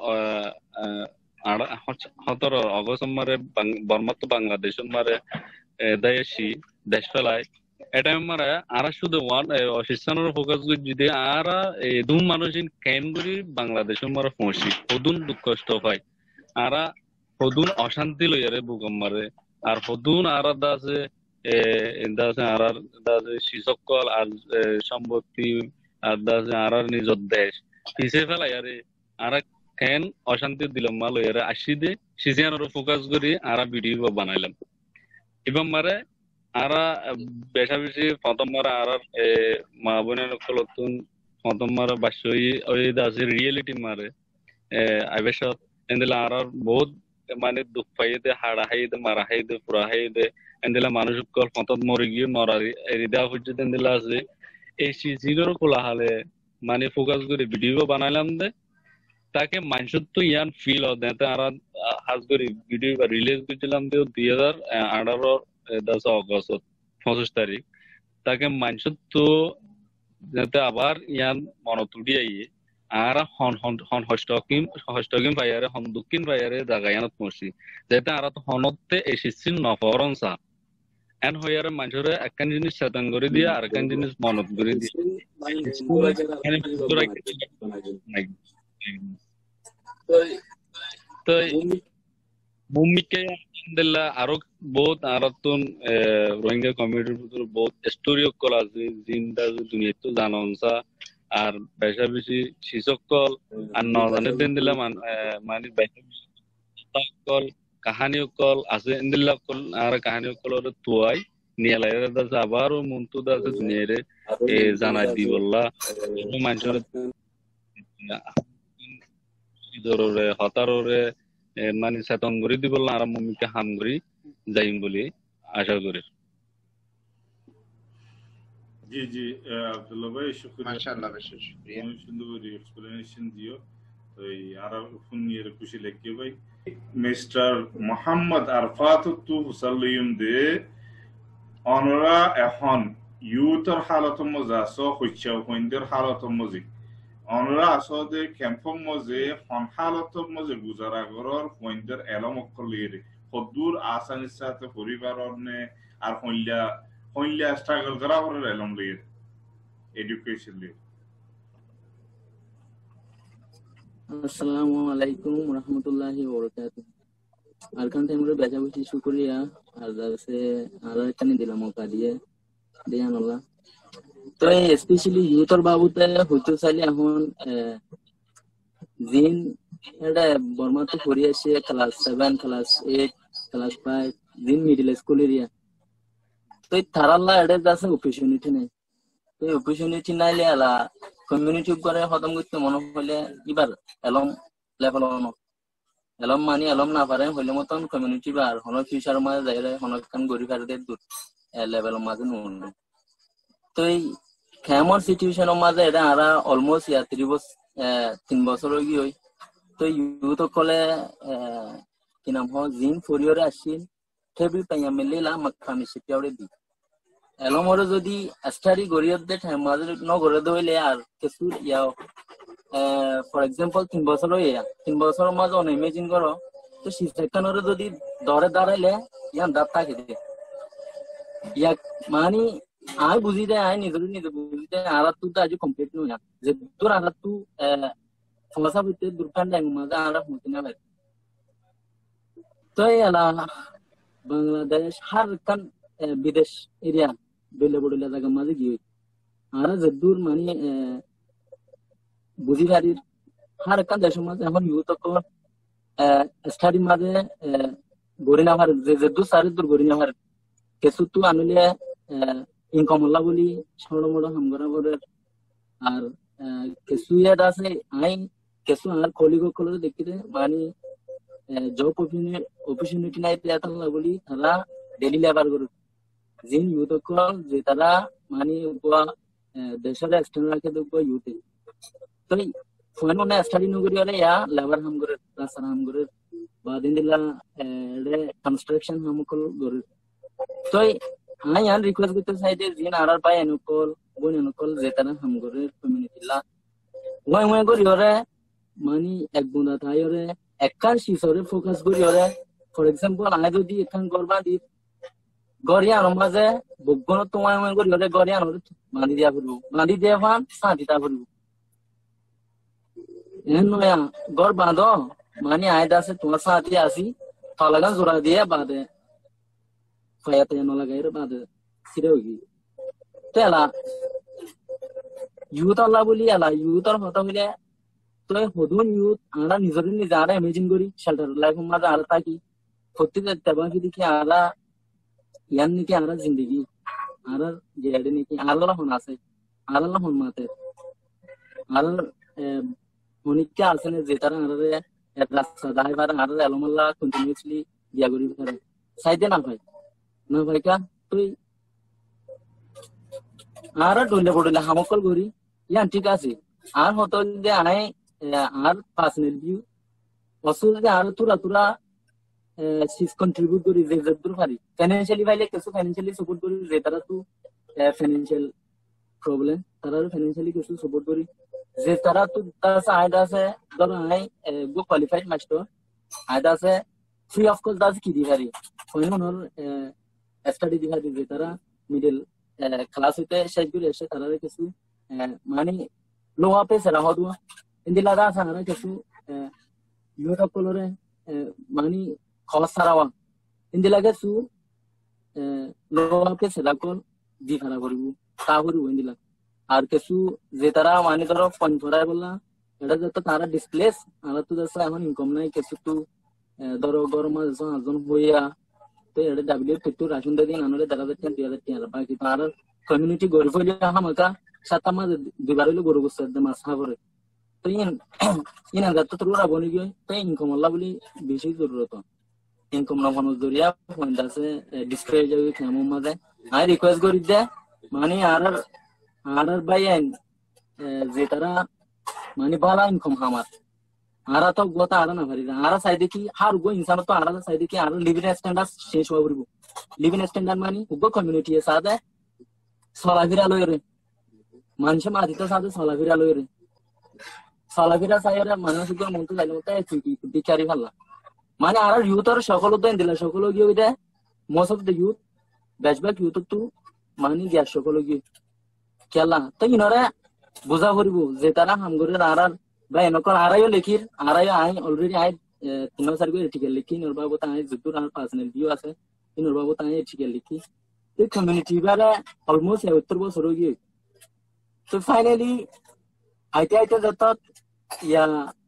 সতেরো অগস্ট মারে বর্মা তো বাংলাদেশ মারে দেশি দেশ ফেলায় এটা মারে আর শুধু ওয়ান অশিস্তানোর ফোকাস যদি আর দুম মানুষ কেন করি বাংলাদেশ মারে পৌঁছি সদুন দুঃখ কষ্ট পায় আর সদুন অশান্তি লইয়ারে বুকম মারে আর সদুন আর আছে আছে আর আছে শিশকল আর সম্পত্তি আর আছে আর নিজের দেশ পিছিয়ে ফেলাই আরে আর কেন অশান্তি দিলাম মাল এরা আসি দে সিজিয়ানোর ফোকাস করি আর ভিডিও বানাইলাম এবং মারে আরা বেশা বেশি প্রথমবার আর মা বোনের কলতুন প্রথমবার বাসই ওই দাসের রিয়েলিটি মারে আইবেশত এন্দিলা আর বহুত মানে দুঃখ পাইতে হাড়া হাইতে মারা হাইতে পুরা হাইতে এন্দিলা মানুষ কল ফতত মরে গিয়ে মরারি এরিদা পর্যন্ত এন্দিলা আছে এই সিজিরও কোলা হালে মানে ফোকাস করে ভিডিও বানাইলাম দে তাকে মানুষের তো ইয়ান ফিল হয় দেতে আর হাজ করে ভিডিও বা রিলিজ করছিলাম দে দুই হাজার আঠারো দশ অগস্ট পঁচিশ তারিখ তাকে মানুষের তো যাতে আবার ইয়ান মনতুড়ি আইয়ে আর হন হন হন হস্টকিম হস্টকিম পাইয়ারে হন দক্ষিণ পাইয়ারে জাগায়ানত মসি যাতে আর তো হনতে এসেছিন নফরন সা এন হইয়ারে মানুষের একখান জিনিস চেতন করে দিয়ে আর একখান জিনিস মনত করে দিয়ে তো ভূমিকে আলহামদুলিল্লাহ আরো বহুত আরতুন রোহিঙ্গা কমিউনিটির ভিতরে বহুত স্টোরি কল আছে জিনটা দুনিয়া তো জাননসা আর বেশা বেশি শিশকল আর নজানে দিন দিলাম মানে বেশা বেশি কল কাহানি কল আছে ইন্দিল্লা কল আর কাহানি কল তুয়াই নিয়ালাইরে দাস আবারও মন্তু দাস দুনিয়ারে এ জানাই দি বললা মানুষের জরুরে হতাররে মানে চেতন করে দিব আর মমিকে হাম করি যাইম বলে আশা করি জি জি আব্দুল্লাহ ভাই শুকরিয়া মাশাআল্লাহ বেশ শুকরিয়া সুন্দর করে এক্সপ্লেনেশন দিও তো এই আর ফোন নিয়ে খুশি লাগছে ভাই মিস্টার মোহাম্মদ আরফাত তু হুসাল্লিম দে অনরা এখন ইউথর হালত মজা সো হইছে হইন্দের হালত মজি অনরা আসলে ক্যাম্পম মজে হন হালত মজে গুজারা গরর হইন্দের এলম অকলিয়ে হদুর আসানির সাথে পরিবারর নে আর হইলা হইলা স্ট্রাগল করা হরে এলম লিয়ে এডুকেশন লিয়ে আসসালামু আলাইকুম ওয়া রাহমাতুল্লাহি ওয়া বারাকাতুহু আরকান টাইমরে বেজা বেশি শুকরিয়া আর দাসে আর এখানে দিলাম মৌকা দিয়ে দেন আল্লাহ তো স্পেশালি ইউথর বাবুতে হইতো চাইলে এখন জিন এটা বর্মা তো পড়ি আসে class seven class eight class five জিন মিডল স্কুল এরিয়া তো তারাল্লা এটা দাসে অপরচুনিটি নেই তো অপরচুনিটি নাইলে আলা কমিউনিটি করে খতম করতে মনে হলে এবার এলম লেভেল অন এলম মানি এলম না পারে হইলে মতন কমিউনিটি বার হন ফিউচার মাঝে যাইলে হন কান গরি ফারদে দূর লেভেল মাঝে নুন তো এই কেমন সিচুয়েশনের মাঝে এটা আরা অলমোস্ট ইয়া তিন বছর তিন বছর হয়ে গই তো ইউথ কলে কি নাম হ জিন ফরিয়রে আসিন টেবিল পাইয়া মিলিলা মাখামি সিটিয়ারে দি এলমরে যদি স্টাডি গরিয়ত দে টাইম মাঝে ন গরে দইলে আর কিছু ইয়া ফর এক্সাম্পল তিন বছর হয়ে তিন বছরের মাঝে অন ইমেজিন করো তো সেখানে যদি দরে দাঁড়াইলে ইয়ান দাঁত থাকে দে ইয়া মানে আই বুঝি দেয় আই নিজে নিজে বুঝি দেয় আর তু তো আজ কমপ্লিট নয় যে তোর আর তু ফসা হইতে দুর্কান টাইম মাঝে আর হইতে না ভাই তো এলা বাংলাদেশ হার কান বিদেশ এরিয়া বেলে বড়লে জায়গা মাঝে গিয়ে আর যে দূর মানে বুঝি গাড়ির হার কান দেশের মাঝে এখন ইউথ স্টাডি মাঝে গড়ি না পার যে যে দূর সারি দূর গড়ি না পার কিছু তু আনলে ইনকাম হল্লা বলি ছোট মোটো হামগরা করে আর কিছু ইয়াদ আছে আই কিছু আর কলিগ কলেজ দেখিতে মানে জব অপরচুনিটি নাই পেয়ে বলি তারা ডেলি লেবার করে জিন ইউথ কল যে তারা মানে দেশের এক্সটেন্ড রাখে দেখবো ইউথে তো ফোন মনে স্টাডি নগরি হলে ইয়া লেবার হাম করে রাস্তা হাম করে বা দিন দিলা কনস্ট্রাকশন হাম করে তো আমি ইয়ান রিকোয়েস্ট করতে চাই যে জিন আর পাই এনুকল বোন এনুকল যে তারা হাম করে কমিউনিটি লা ওই মই করি ওরে মানে এক বন্ধা তাই ওরে একখান শিশরে ফোকাস করি ওরে ফর এক্সাম্পল আমি যদি একখান করবা দি গড়িয়ান মাঝে বগ্গন তোমায় মই করি ওরে গড়িয়ান ওরে বাঁধি দিয়া ফুরবো বাঁধি দিয়া ফান সাঁতি তা ফুরবো এন নয়া গড় বাঁধো মানে আয়দা আছে তোমার সাঁতি আসি ফলাগান জোড়া দিয়ে বাঁধে ফয়াতে ন লাগাই রে বাঁধে ছিড়ে হই তো এলা ইউথ আল্লাহ বলি এলা ইউথর কথা বলে তো হদুন ইউথ আমরা নিজের নিজে আরা ইমেজিন করি শেল্টার লাইফ মাঝে আর থাকি প্রত্যেক তেবা যদি কি আলা yan ni ki ara zindagi ara jehade ni ki arala hon ase arala hon mate arar honikka asene jetara arare rasta dai bar arare alomalla continuously dia gori pare saide na bhai na bhai ka তুই আর ডলে বড়লে হামকল গরি ইয়ান ঠিক আছে আর হতো যে আয় আর পার্সোনাল ভিউ অসুবিধা যে আর তুরা তুরা সিস কন্ট্রিবিউট করি যে যতদূর পারি ফাইনান্সিয়ালি ভাইলে কিছু ফাইনান্সিয়ালি সাপোর্ট করি যে তারা তো ফাইনান্সিয়াল প্রবলেম তারা ফাইনান্সিয়ালি কিছু সাপোর্ট করি যে তারা তো তার আইডা আছে ধরো আই গো কোয়ালিফাইড মাস্টার আইডা আছে ফ্রি অফ কস্ট দাস কি দিহারি কোইনর স্টাডি দিহারি যে তারা মিডল ক্লাস হইতে শেষ করে এসে তারা কিছু মানে লোয়া পে সেরা হদু ইন্দিলা দা সারা কিছু ইউরোপ কলরে মানে খরচ সারাওয়া ইন্দিলা কিছু লোয়া পে সেরা কোন দি খারাপ করিব তা করিব ইন্দিলা আর কিছু যে তারা মানে ধরো পয়েন্ট ফরাই বললা এটা যত তারা ডিসপ্লেস আর তো দশ এখন ইনকাম নাই কিছু তো ধরো গরম মাস আজন হইয়া তো এটা ডাব্লিউ ফিফটি রাশন দিন আনলে দেখা যাচ্ছে দুই হাজার তিন হাজার বাকি তার কমিউনিটি গড়ে ফেলে হামাকা সাতটা মাস দুবার হইলে গরু গোস্ত মাছ খাবরে তো ইন ইন আগে তো তোরা বনি গিয়ে তো ইনকাম আল্লাহ বলি বেশি জরুরত ইনকাম না মানুষ জরিয়া পয়েন্ট আছে ডিসপ্লে যাবে কেমন মাঝে আই রিকোয়েস্ট করি দে মানে আর আর বাইন যে তারা মানে ভালো ইনকাম আমার আরা তো গোটা আরা না ভারি আরা সাইডে কি হার গো ইনসান তো আরা সাইডে কি আর লিভিং স্ট্যান্ডার্ড শেষ হওয়া পড়ব লিভিং স্ট্যান্ডার্ড মানে উগো কমিউনিটি এর সাথে সলাভিরা লয়রে মানুষ মাদিতে সাথে সলাভিরা লয়রে সলাভিরা সাইরে মানুষগুলো মন তো জানো তাই কি বিকারি ভালো মানে আর ইউথর সকল দেন দিলা সকল গিয়ে ওইটা মোস্ট অফ দ্য ইউথ ব্যাচব্যাক ইউথ তো মানে গ্যাস সকল গিয়ে খেলা তো ইনরে বুঝা করিব যে তারা হাম করে আর বা এনেকর আড়াইও লিখির আড়াইও আই অলরেডি আই তিন চার করে আর্টিকেল লিখি নর বাবু তাই যুদ্ধর আর পার্সোনাল ভিউ আছে নর বাবু তাই আর্টিকেল লিখি এই কমিউনিটি বারে অলমোস্ট সত্তর বছর হয়ে গিয়ে তো ফাইনালি আইতে আইতে যত ইয়া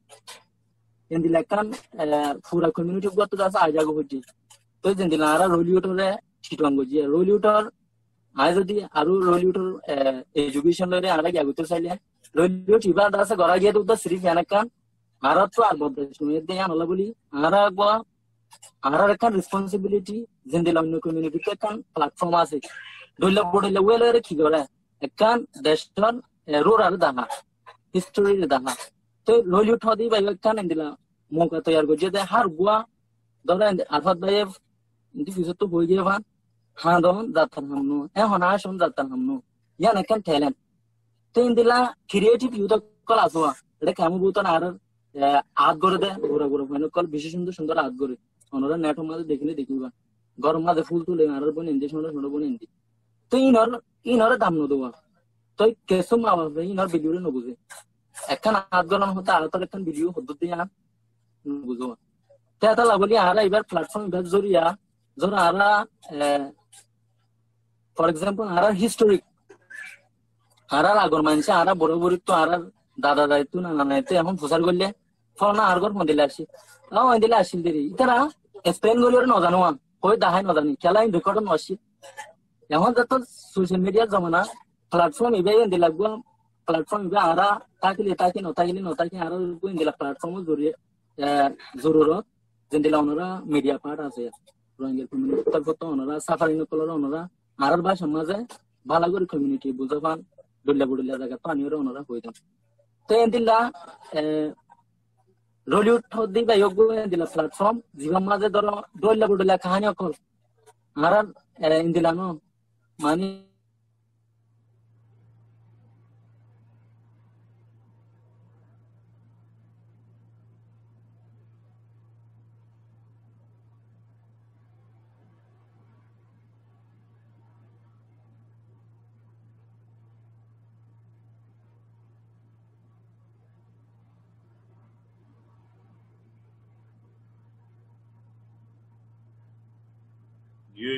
এন্দি লেখান পুরা কমিউনিটি গত আছে আজাগো হচ্ছে তো যেদিন আর রলিউটরে চিটং গজি রলিউটর আই যদি আর রলিউটর এডুকেশন লরে আর আগে আগতে চাইলে রলিউট ইবার আছে গড়া গিয়ে তো সিরিফ এনাকান আর তো আর বলতে শুনে দেয় আনলা বলি আর গো আর একটা রেসপন্সিবিলিটি যেদিন অন্য কমিউনিটিতে কান প্ল্যাটফর্ম আছে দইলা বড়ইলা ওয়েলরে কি করে একান দেশন রুরাল দানা হিস্টরি দানা তো রলিউট হদি বাই কান দিলা মৌকা তৈরি করছে যে হার গুয়া ধরেন আফাত ভাই ইন্দি ফিউচার তো হয়ে গিয়ে ভান হ্যাঁ দন যাত্রার হামনো এখন আসুন যাত্রার হামনো ইয়ান একান ট্যালেন্ট তো ইন্দিলা ক্রিয়েটিভ ইউথ কল আসোয়া এটা কেমন বুতন আর আদ করে দেয় ঘোরা ঘোরা মানে কল বেশি সুন্দর সুন্দর আদ করে ওনারা নেটের মাঝে দেখিলে দেখিবা গরম মাঝে ফুল তুলে আর বোন ইন্দি সুন্দর সুন্দর বোন ইন্দি তো ইনর ইনরে দাম নদোয়া তো কেসম আওয়াজ ইনর ভিডিও ন বুঝে একখান আদ গরম হতে আর তোর একখান ভিডিও হদ্দুত দিয়ে আন বুঝো তো এটা লাগলি আর এবার প্ল্যাটফর্ম এবার জরিয়া ধর আর ফর এক্সাম্পল আর হিস্টোরিক আর আগর মানুষ আর বড় বড় তো আর দাদা দায়িত্ব না নানাইতে এখন প্রচার করলে ফল না আর ঘর মন্দিরে আসি তাও মন্দিরে আসিল দেরি ইতারা এক্সপ্লেন করলে নজানো কই দাহাই নজানি খেলা রেকর্ড নসি এখন যত সোশ্যাল মিডিয়ার জমানা প্ল্যাটফর্ম এবার এনে লাগবো প্ল্যাটফর্ম এবার আর তাকিলে তাকি নতাকিলে নতাকি আর দিলা প্ল্যাটফর্ম জরিয়ে জরুরত যেন দিলা ওনারা মিডিয়া পার্ট আছে রোহিঙ্গা কমিউনিটি তরফ তো ওনারা সাফারি নকলর ওনারা আর ভাষা মাঝে ভালো করে কমিউনিটি বুঝাবান ডুল্লা বুডুল্লা জায়গা তো আনিও ওনারা হয়ে যান তো এন দিলা রলিউড হদি বা যোগ্য এন দিলা প্ল্যাটফর্ম জীবন মাঝে ধরো ডুল্লা বুডুল্লা কাহানি অকল আর এন দিলা ন মানে Yay.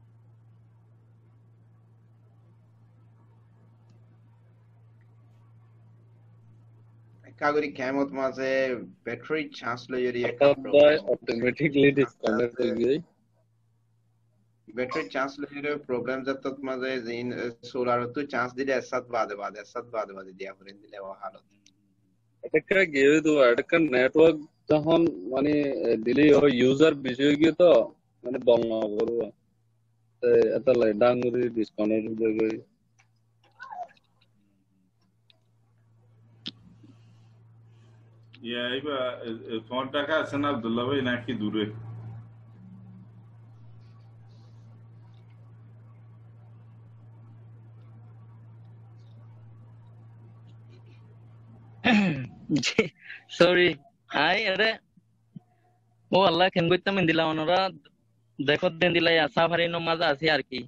কাগরি কেমত মাঝে ব্যাটারি চার্জ লইরি অটোমেটিকলি ডিসকানেক্ট হয়ে যায় বেটার চান্স লইরে প্রবলেম যত মাঝে জিন সোলার তো চান্স দিলে এসাত বাদে বাদে এসাত বাদে বাদে দিয়া করে দিলে ও হালত এটা গিয়ে তো এটা নেটওয়ার্ক যখন মানে দিলি ও ইউজার বিষয় গিয়ে তো মানে বলনা করবো এটা লাই ডাঙ্গুরি ডিসকানেক্ট হয়ে গই ইয়া ইবা ফোন টাকা আছে না আব্দুল্লাহ ভাই নাকি দূরে সরি আই আরে ও আল্লাহ কেন কইতাম দিলা ওনারা দেখো দেন দিলা আসা ভারি নমাজ আছে আর কি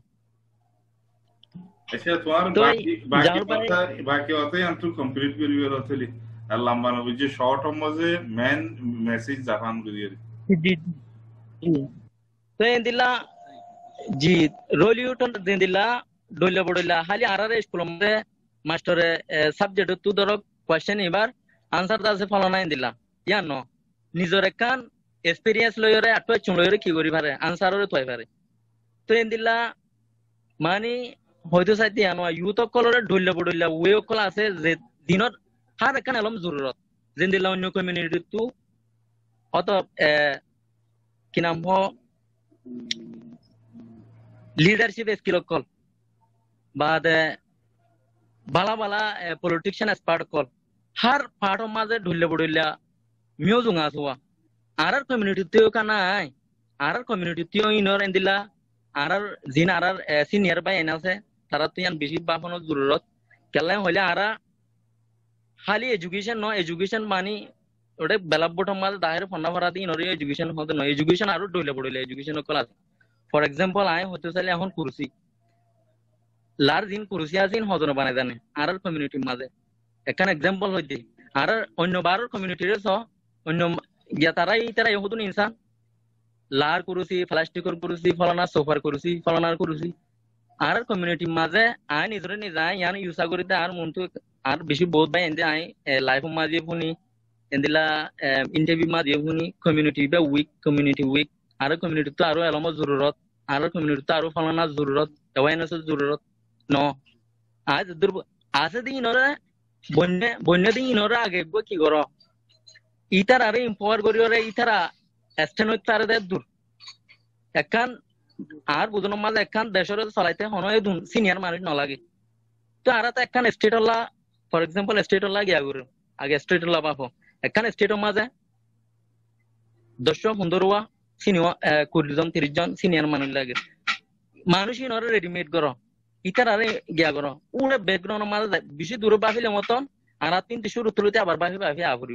আচ্ছা তোমার বাকি বাকি কথা বাকি কথা আন্তু কমপ্লিট করিবে রতলি আর লম্বা নবী যে শর্ট মাঝে মেন মেসেজ জাহান করিয়ে জি জি তো দিলা জি রোলিউটন দেন দিলা ডইলা বড়ইলা খালি আরারে স্কুল মধ্যে মাস্টারে সাবজেক্ট তু ধরো কোশ্চেন এবার আনসার দাসে ফলো নাই দিলা ইয়ানো নিজর কান এক্সপেরিয়েন্স লয়রে আটয় চুলয়রে কি করি পারে আনসাররে তয় পারে তো এন দিলা মানে হয়তো সাইতে আনো ইউথ কলরে ঢুললে বড়ইলা ওয়ে কল আছে যে দিনত হার কান আলম জরুরত যেন দিলা অন্য কমিউনিটি তু অত কি নাম হ লিডারশিপ স্কিল কল বাদ বালা বালা পলিটিশিয়ান এক্সপার্ট কল হার পার্ট মাঝে ঢুললে বড়ইলা মিও জুঙা আসুয়া আর আর কমিউনিটি তেও কানাই আর আর কমিউনিটি তেও ইনর এন্দিলা আর আর জিন আর আর সিনিয়র বাই এন আছে তারা তো ইয়ান বেশি বাপনের জরুরত কেলাই হইলে আরা খালি এডুকেশন ন এডুকেশন মানি ওটা বেলাব বটম মাঝে দাহের ফন্না ভরাতে ইনর এডুকেশন হতে নয় এডুকেশন আরো ঢুলে পড়িলে এডুকেশন কল আছে ফর এক্সাম্পল আই হতে চাইলে এখন কুরসি লার জিন কুরসি আজিন হদন বানাই জানে আর আর কমিউনিটির মাঝে এখানে এক্সাম্পল হইতে আর অন্য বার কমিউনিটির স অন্য গিয়া তারাই তারাই হতুন ইনসান লার কুরসি প্লাস্টিকর কুরসি ফলানা সোফার কুরসি ফলানার কুরসি আর কমিউনিটির মাঝে আই নিজরে নিজাই ইয়ান ইউসা করিতে আর মনটো আর বেশি বহুত বাই এন্ডে আই লাইফ মাঝে ফুনি এন্দিলা ইন্টারভিউ মাঝে ফুনি কমিউনিটি বা উইক কমিউনিটি উইক আর কমিউনিটি তো আরো এলম জরুরত আর কমিউনিটি তো আরো ফলানা জরুরত অ্যাওয়ারনেসের জরুরত ন আজ দুর্ব আছে দিন ইনরে বন্যে বন্যে দিন ইনরে আগে গো কি করো ইতার আরে ইম্পাওয়ার করিওরে ইতারা এস্টেন হইতে পারে দে দূর একান আর বুঝনো মাঝে একান দেশের চলাইতে হনো এই দুন সিনিয়র মানুষ নলাগে তো আর তো একান স্টেট হল্লা ফর এক্সাম্পল স্টেট হল্লা গিয়া গুরু আগে স্টেট হল্লা বাপো একান স্টেটের মাঝে দশজন পনেরোয়া সিনিয়র কুড়ি জন তিরিশ জন সিনিয়র মানুষ লাগে মানুষ ইনরে রেডিমেড করো ইতার আরে গিয়া করো উড়ে ব্যাকগ্রাউন্ড মাঝে বেশি দূরে বাফিলে মতন আর তিনটি শুরু তুলতে আবার বাফি বাফি আগুরি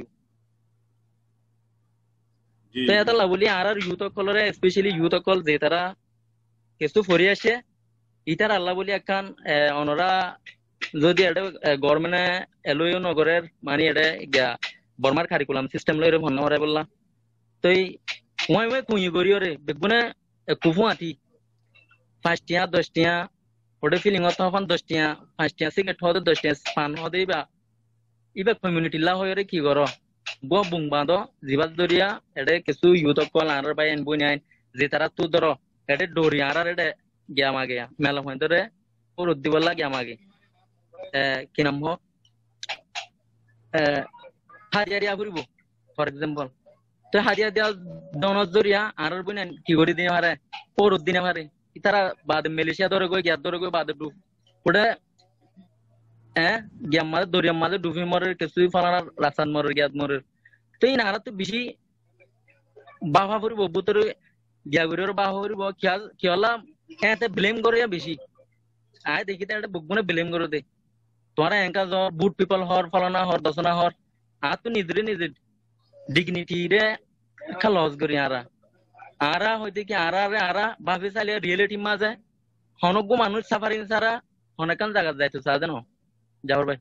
তো এটা বলি আর আর ইউথ কলরে স্পেশালি ইউথ কল যে তারা কিছু ফরি আসে ইতার আল্লাহ বলি একখান অনরা যদি এটা গভর্নমেন্টে এলওইও নগরের মানে এটা গিয়া বর্মার কারিকুলাম সিস্টেম লইরে ভন্ন হরে বললা তো মই মই কুই গরিয়রে বেগুনে কুফু আতি পাঁচটিয়া দশটিয়া ওটা ফিলিং অত হন দশটিয়া পাঁচটিয়া সিগারেট হতে দশটিয়া পান হতে বা ইবা কমিউনিটি লা হয়রে কি করো গো বুংবাদো জিবাদ দরিয়া এডে কিছু ইউথ কল আর বাই এন বই নাই যে তারা তু ধরো এডে ডোরি আর এডে গিয়া মাগে মেলা হয় ধরে ওর উদ্দিবল্লা গিয়া মাগে এ কি নাম হো এ হাজারিয়া ঘুরিব ফর এক্সাম্পল তো হাজিয়া দেওয়া দনজ দরিয়া আর বই নাই কি করে দিয়ে পারে ওর উদ্দিনে পারে তারা বাদ মালয়েশিয়া ধরে গই গিয়া ধরে গই বাদ ডু ওটা হ্যাঁ গিয়া মাঝে দরিয়া মাঝে ডুবি মরে কিছুই ফলানার রাসান মরে গিয়াত মরে তো এই নারা তো বেশি বাহা ফুরিব বুতরে গিয়া ঘুরে বাহা ফুরিব কি হলা এতে ব্লেম করে বেশি আয় দেখিতে একটা বুকগুনে ব্লেম করে দে তোরা এঙ্কা জ্বর বুট পিপল হর ফলানা হর দশনা হর আর তো নিজরে নিজে ডিগনিটি রে একটা লস করি আরা আরা হইতে কি আরা রে আরা ভাবি চাইলে রিয়েলিটি মাঝে হনজ্ঞ মানুষ সাফারিং ছাড়া অনেকান জায়গা যাইতো চা জানো যাবার ভাই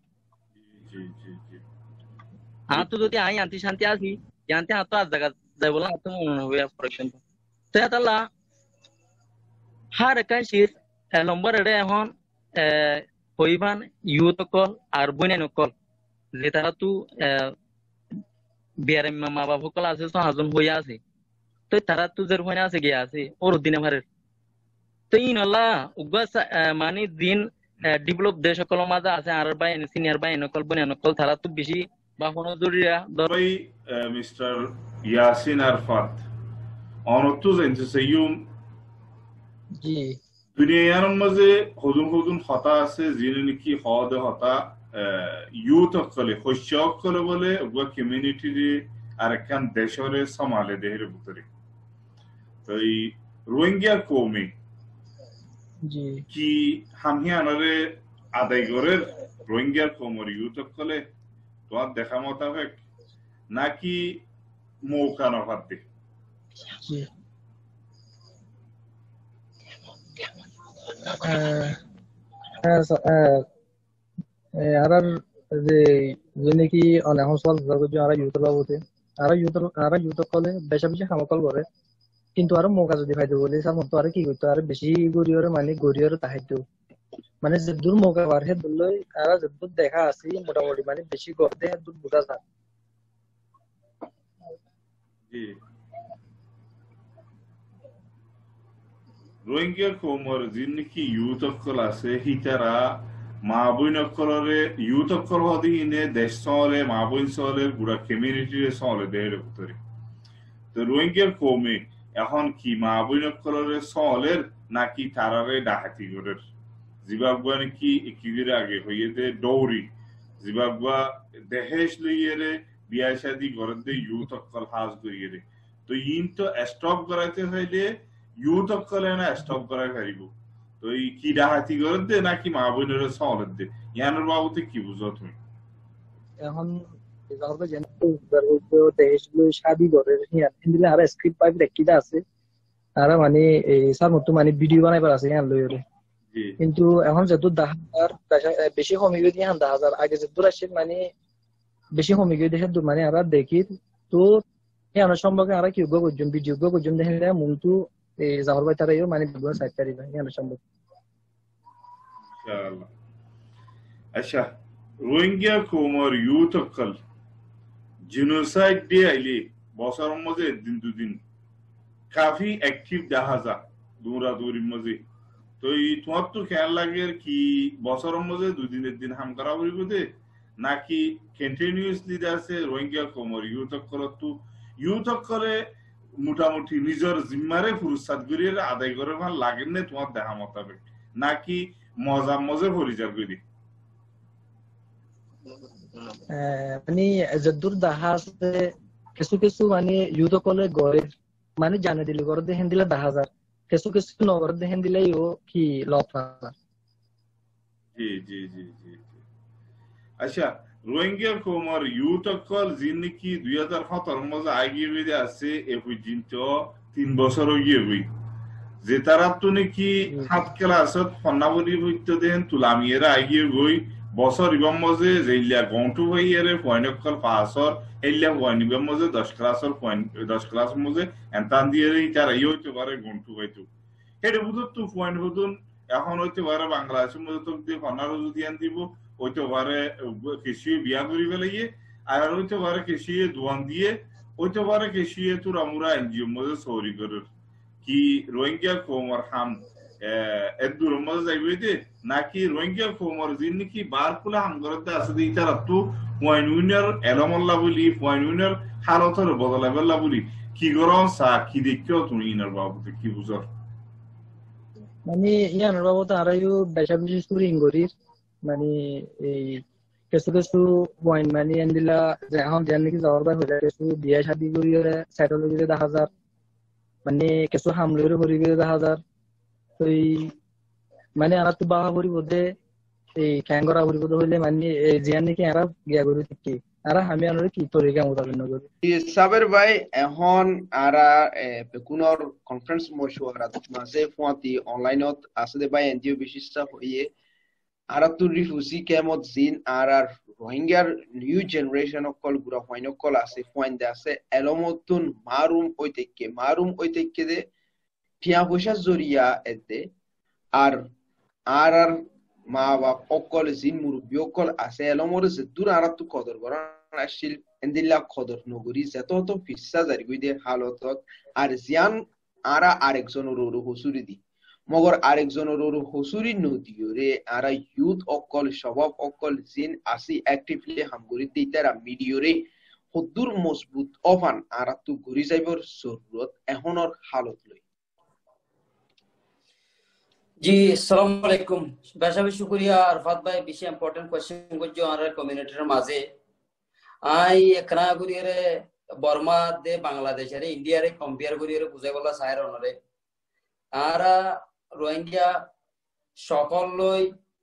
আর তো যদি আই আন্তি শান্তি আসি জানতে আর তো আর জায়গা যাই বলা তো মনে হবে ফর এক্সাম্পল তো এটা হার একাই শীত নম্বর এডে এখন হইবান ইউথ কল আর বইনাই নকল যে তারা তো বিয়ার মা বাবা সকল আছে তো হাজন হইয়া আছে তো তারা তো যের হইনা আছে গিয়া আছে ওর দিনে ভারের তো ইনলা উগা মানে দিন ডেভেলপ দেশ সকলের মাঝে আছে আর বাই সিনিয়র বাই নকল বনে নকল তারা তো বেশি বা কোনো জরুরিয়া ভাই মিস্টার ইয়াসিন আরফাত অনতো জানতেছে ইউম জি দুনিয়ার মাঝে হদুন হদুন হতা আছে যিনি নাকি হদ হতা ইউথ অকলে শস্য অকলে বলে উগা কমিউনিটির আর একখান দেশরে সমালে দেহের ভিতরে তো এই রোহিঙ্গা কৌমে জি কি হামি আনারে আদায় করে রোহিঙ্গা কৌমর ইউথ অকলে তোমার দেখা মোতাবেক নাকি মৌকা নফাত দে জি আর যে যিনি কি অনেক সওয়াল করছে আর ইউথ বাবুতে আর ইউথ আর ইউথ কলে বেশা বেশি খামকল করে কিন্তু আর মৌকা যদি ফাইতে বলে স্যার মতো আর কি করতো আর বেশি গরিয়রে মানে গরিয়রে তাহাইতো মানে যে দূর মৌকা বার হে বললে আর যে দূর দেখা আছে মোটামুটি মানে বেশি করতে হে দূর বুঝা যায় জি রোহিঙ্গা কৌমর যিনি কি ইউথ অকল আছে হিতারা মা বইন অকলরে ইউথ অকল হদি ইনে দেশ সহলে মা বইন সহলে পুরা কমিউনিটি সহলে দেহের ভিতরে তো রোহিঙ্গা কৌমে এখন কি মা বইন অকলরে সহলের নাকি তারারে ডাহাতি করের জিবাবুয়া নাকি একিদের আগে হইয়ে দে দৌড়ি জিবাবুয়া দেহেশ লইয়ে রে বিয়া শাদি করে দে ইউথ অকল হাজ করিয়ে রে তো ইন তো স্টপ করাইতে চাইলে ইউথ অকলে না স্টপ করাই পারিব তো এই কি ডাহাতি করে দে নাকি মা বোনের সহলের দে ইয়ানোর বাবুতে কি বুঝো তুমি এখন দেশগুলো শাদি করে হিন্দিলে আর স্ক্রিপ্ট পাইপ দেখিটা আছে আর মানে স্যার মতো মানে ভিডিও বানাইবার আছে ইয়ান লইরে কিন্তু এখন যেহেতু দশ হাজার বেশি কমে গিয়ে দিয়ে দশ হাজার আগে যেহেতু আসছে মানে বেশি কমে গিয়ে দেখে মানে আর দেখি তো ইয়ানোর সম্পর্কে আর কি যোগ্য করছেন যোগ্য করছেন দেখে মূলতু জাহর ভাই তারাইও মানে ভিডিও সাইড করিবা ইয়ানোর সম্পর্কে ইনশাআল্লাহ আচ্ছা রোহিঙ্গা কৌমর ইউথ অকল জিনোসাইড ডে আইলে বছরের মধ্যে দিন দুদিন কাফি অ্যাক্টিভ দেখা যায় দৌড়া দৌড়ির মধ্যে তো এই তোমার তো খেয়াল লাগে কি বছরের মধ্যে দুই দিনের দিন হাম করা বলিব দে নাকি কন্টিনিউয়াসলি আছে রোহিঙ্গা কৌমর ইউথ অকল তো ইউথ অকলে মোটামুটি নিজের জিম্মারে ফুরসাদ করিয়ে আদায় করে ভাল লাগে না তোমার দেখা মোতাবেক নাকি মজা মজা ভরি যাবে মানে যদুর দেখা আছে কিছু কিছু মানে ইউথ কলে গড়ে মানে জানে দিলে গড়ে দেখেন দিলে দশ হাজার কিছু কিছু নগর দেখেন দিলেই ও কি লফ জি জি জি জি আচ্ছা রোহিঙ্গা কৌমর ইউথ অকল যিনি কি দুই হাজার সতেরো মজা আগিয়ে বেঁধে আছে এ পর্যন্ত তিন বছর গিয়ে বই যে তারা তো নাকি সাত ক্লাসত সন্নাবলী বৈত্য দেন তুলামিয়েরা আগিয়ে বই বছর ইবাম মজে যেইলা গন্টু ভাইয়ারে পয়েন্ট অকল পাঁচর এইলা পয়েন্ট ইবাম মজে দশ ক্লাসর পয়েন্ট দশ ক্লাস মজে এনতান দিয়ে তারা ইয়ে হইতে পারে গন্টু ভাইতো এটা বুঝত তো পয়েন্ট বুঝুন এখন হইতে পারে বাংলাদেশের মধ্যে তো দিয়ে সন্নারও যদি আন দিব হইতে পারে কৃষি বিয়া করি ফেলাইয়ে আর হইতে পারে কৃষি দোয়ান দিয়ে হইতে পারে কৃষি তোর আমরা এনজিও মধ্যে সৌরি করে কি রোহিঙ্গা কৌমর হাম এদুর মধ্যে যাইবে দে নাকি রোহিঙ্গা কৌমর যিনি কি বার ফুলা হাম করতে আছে দি তারা তো পয়েন্ট উইনার এলমল্লা বলি পয়েন্ট উইনার হালতর বদলাবেল্লা বলি কি গরম সা কি দেখিও তুমি ইনার বাবুতে কি বুঝর মানে ইয়ানোর বাবুতে আরাইও বেশা বেশি স্টোরি ইংগরির মানে এই কিছু কিছু পয়েন্ট মানে এন্দিলা যে এখন যেন নাকি যাওয়ার বাই হয়ে কিছু বিয়া শাদি করিয়ে সেটেল করে দেখা হাজার মানে কিছু হামলের করি করে দেখা হাজার তো এই মানে আর তো বাহা করি বোধে এই ক্যাঙ্গরা করি বোধ হইলে মানে জিয়ান নাকি আর গিয়া করি কি আর আমি আনোর কি তরিকা মোতাবেক করি সাবের ভাই এখন আরা বেকুনর কনফারেন্স মশওয়ারা মাঝে ফুয়াতি অনলাইনত আছে ভাই এনজিও বিশিষ্ট হইয়ে আরা তো রিফিউজি কেমত জিন আর আর রোহিঙ্গার নিউ জেনারেশন অকল গুড়া হইন অকল আছে পয়েন্ট আছে এলমতুন মারুম ওইতেকে মারুম ওইতেকে দে টিয়া পয়সা জরিয়া এতে আর আর আর মা বাপ অকল জিন মুরব্বী অকল আছে এলমর যে দূর আর তো কদর করা আসছিল এন্দিল্লা কদর নগরী যত তো ফিসা জারি গই দে হালতত আর জিয়ান আরা আরেকজন রোরো হুসুরি দি মগর আরেকজনের ওর হসুরি নদীরে আরা ইউথ অকল স্বভাব অকল জিন আসি অ্যাক্টিভলি হামগুরি দিতারা মিডিয়রে হদ্দুর মজবুত অফান আরা তু ঘুরি যাইবর জরুরত এখনর হালত লই। জি আসসালামু আলাইকুম। বেশা বেশি শুকরিয়া আরফাত ভাই, বেশি ইম্পর্টেন্ট কোশ্চেন করছো আর কমিউনিটির মাঝে। আই একনা করিয়ে বর্মা দে বাংলাদেশের ইন্ডিয়ারে কম্পেয়ার করিয়ে বুঝাই বলা সাহের অনরে আরা রোহিঙ্গা সকল লই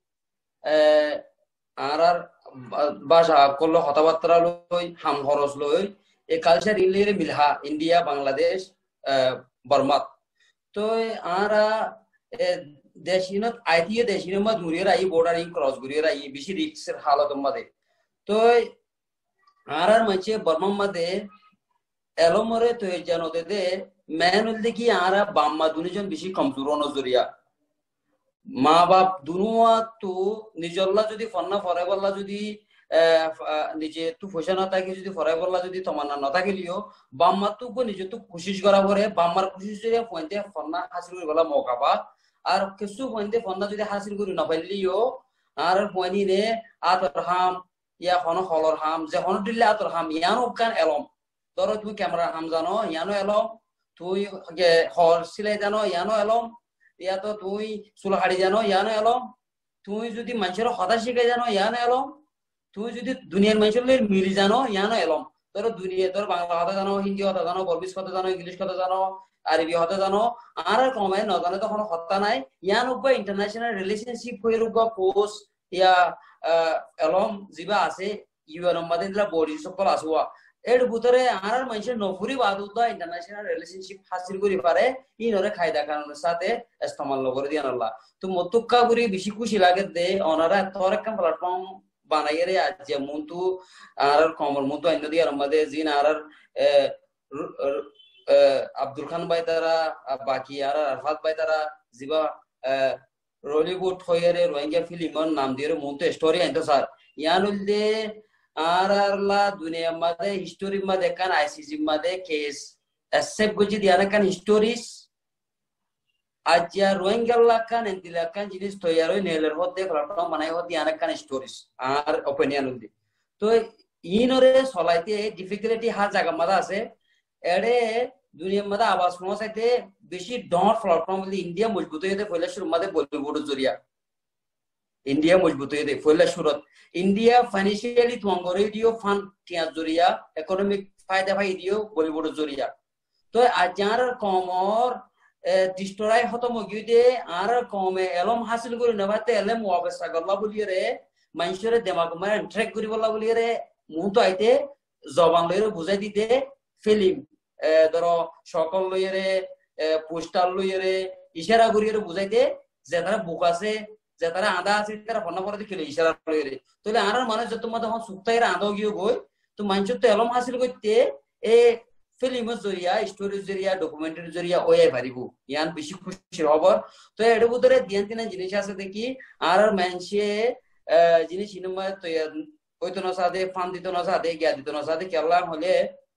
আর আর ভাষা করলো কথাবার্তা লই হাম খরচ লই এই কালচার ইলিয়ে মিলহা ইন্ডিয়া বাংলাদেশ বর্মা তো আরা দেশিনত আইটিয়ে দেশিন মত ঘুরিয়ে রাই বর্ডারিং ক্রস ঘুরিয়ে রাই বেশি রিস্কের হালত মধ্যে তো আর আর মাঝে বর্মা মধ্যে এলোমরে তো জানোতে দে মেন হল দেখি আর বাম্মা দুজন বেশি কমজোর নজরিয়া মা বাপ দুনুয়া তো নিজল্লা যদি ফন্না ফরাই বললা যদি নিজে তু পয়সা না থাকে যদি ফরাই বললা যদি তোমার না থাকিলিও বাম্মা তো নিজে তো কোশিশ করা পরে বাম্মার কোশিশ পয়েন্টে ফন্না হাসিল করে বলা মৌকা পা আর কিছু পয়েন্টে ফন্না যদি হাসিল করি না পাইলিও আর পয়েন্ট নে আতর হাম ইয়া হন হলর হাম যে হন দিলে আতর হাম ইয়ান অবকান এলম ধরো তুমি ক্যামেরা হাম জানো ইয়ানো এলম তুই হল সিলাই জানো ইয়ানো এলম ইয়া তো তুই চুলহাড়ি জানো ইয়ানো এলম তুই যদি মানুষের কথা শিখে জানো ইয়ানো এলম তুই যদি দুনিয়ার মানুষের মিলি জানো ইয়ানো এলম ধরো দুনিয়া ধর বাংলা কথা জানো হিন্দি কথা জানো বলবিস কথা জানো ইংলিশ কথা জানো আরবি কথা জানো আর কমে ন জানে তো কোনো কথা নাই ইয়ান উবা ইন্টারন্যাশনাল রিলেশনশিপ হয়ে উবা কোর্স ইয়া এলম জিবা আছে ইউএন মাদে দিলা বডি সকল আসুয়া এর ভিতরে আর মানুষের নফুরি বাদুদা ইন্টারন্যাশনাল রিলেশনশিপ হাসিল করি পারে ইনরে খায়দা কারণের সাথে ইস্তেমাল করে দিয়ান আল্লাহ তো মতুক্কা করি বেশি খুশি লাগে দে ওনারা তোর একটা প্ল্যাটফর্ম বানাইয়ে রে আজ যেমন তু আর কমর মতো আইন দিয়ার মধ্যে জিন আর আব্দুল খান ভাই তারা বাকি আর আরফাত ভাই তারা জিবা রলিউড হয়ে রে রোহিঙ্গা ফিল্মর নাম দিয়ে মন তো স্টোরি আইতো স্যার ইয়ান দে আর আরলা দুনিয়া মধ্যে হিস্টোরি মধ্যে কান আইসিসি মধ্যে কেস এসেপ গুজি দিয়ানা কান হিস্টোরিস আজ্জা রোহিঙ্গা কান এন্দিলা কান জিনিস তৈয়ার হই নেলের হতে প্ল্যাটফর্ম বানাই হতে দিয়ানা কান স্টোরিস আর ওপিনিয়ন দি তো ইনরে সলাইতে ডিফিকাল্টি হা জায়গা মধ্যে আছে এড়ে দুনিয়া মধ্যে আবাস পৌঁছাইতে বেশি ডট প্ল্যাটফর্ম বলি ইন্ডিয়া মজবুত হইতে পয়লা শুরু মধ্যে বলিউড জরিয়া ইন্ডিয়া মজবুত হইতে পয়লা শুরুত ইন্ডিয়া ফাইন্যান্সিয়ালি তোমাঙ্গরে দিও ফান্ড টিয়া জরিয়া ইকোনমিক ফায়দা পাই দিও বলিউড জরিয়া তো আজার কমর ডিস্ট্রয় হতো মগিদে আর কমে এলম হাসিল করে নেবাতে এলম অবস্থা গল্লা বলিয়ে রে মানুষের দেমাগ মানে ট্র্যাক করি বলা বলিয়ে রে মুহূর্ত আইতে জবান লইরে বুঝাই দিতে ফিল্ম ধরো সকল লইরে পোস্টার লইরে ইশারা করিয়ে বুঝাইতে যে তারা বুক আছে যে তারা আদা আছে তারা ফোন করে খেলে ইশারা লইরে তাহলে আর মানুষ যত মধ্যে হন সুক্তাইরা আদা গিয়ে গই তো মানুষের তো এলম হাসিল করতে এ ফিল্মের জরিয়া স্টোরির জরিয়া ডকুমেন্টারি জরিয়া ওয়াই পারিব ইয়ান বেশি খুশির খবর তো এর ভিতরে দিয়ান তিন জিনিস আছে দেখি আর মানুষে জিনিস সিনেমা তো হইতো না সাথে ফান দিত না সাথে গিয়া দিত না সাথে কেলাম হলে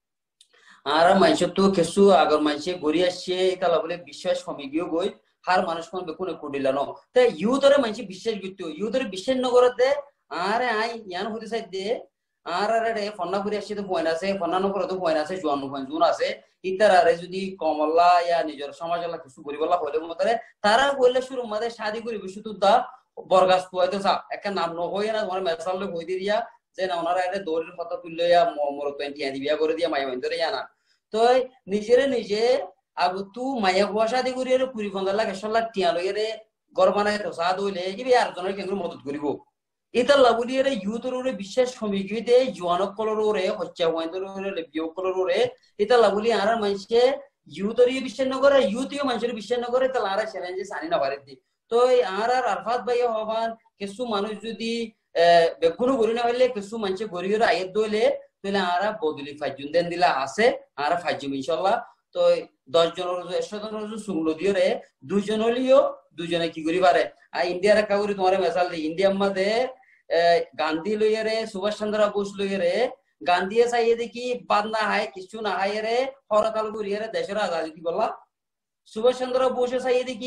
আর মানুষের তো কিছু আগর মানুষে ঘুরি আসছে তালা বলে বিশ্বাস কমে গিয়ে গই হার মানুষ কোন বেকুনে কুটিল ন তাই ইউথরে মানুষ বিশ্বাস করতে ইউথরে বিশ্বাস নগরতে আর আই ইয়ান হতে চাই দে আর আরে ফন্না ঘুরি আসছে তো পয়েন্ট আছে ফন্না নগরে তো পয়েন্ট আছে জোয়ান পয়েন্ট জোন আছে ইতার আরে যদি কমলা ইয়া নিজের সমাজ কিছু করি বলা হইলে মতারে তারা বললে শুরু মাঝে শাদি করি বিশু তো দা বরগাস পোয়াইতো সা একটা নাম ন হই না তোমার মেসাল হই দিয়া যে না ওনারা এটা দৌড়ের কথা তুললে ইয়া মোর টোয়েন্টি আনি বিয়া করে দিয়া মায়া মন্তরে ইয়া না তো নিজেরে নিজে আগু তু মায়া হুয়া শাদি করি এর কুড়ি পনেরো লাখ একশো লাখ টিয়া লইরে ঘর বানাই রসা দইলে ইবি আর জনের কেন্দ্র মদত করিব এটা লাগুলি এর ইউথর ওরে বিশ্বাস কমি গিয়ে জোয়ানক কলর ওরে হচ্ছে ওয়াইন্দর ওরে লেবিও কলর ওরে এটা লাগুলি আর মানুষে ইউথর ইয়ে বিশ্বাস না করে ইউথিও মানুষের বিশ্বাস না করে তাহলে আর চ্যালেঞ্জেস আনি না পারে তো আর আর আরফাত ভাই হবান কিছু মানুষ যদি বেগুনো করি না হইলে কিছু মানুষ গরিবের আয়ের দইলে তাহলে আর বদলি ফাইজুন দেন দিলা আছে আর ফাইজুম ইনশাল্লাহ তো দশ জনের একশো জনের সুগলো দিয়ে রে দুইজন হলিও দুজনে কি করি পারে আর ইন্ডিয়ার একটা করি তোমার মেসাল দিই ইন্ডিয়ার মধ্যে গান্ধী লইয়ে রে সুভাষ চন্দ্র বোস লইয়ে রে গান্ধী চাইয়ে দেখি বাদ না হায় কিছু না হায় রে হরতাল করিয়ে রে দেশের আজাদি বললা সুভাষ চন্দ্র বোস চাইয়ে দেখি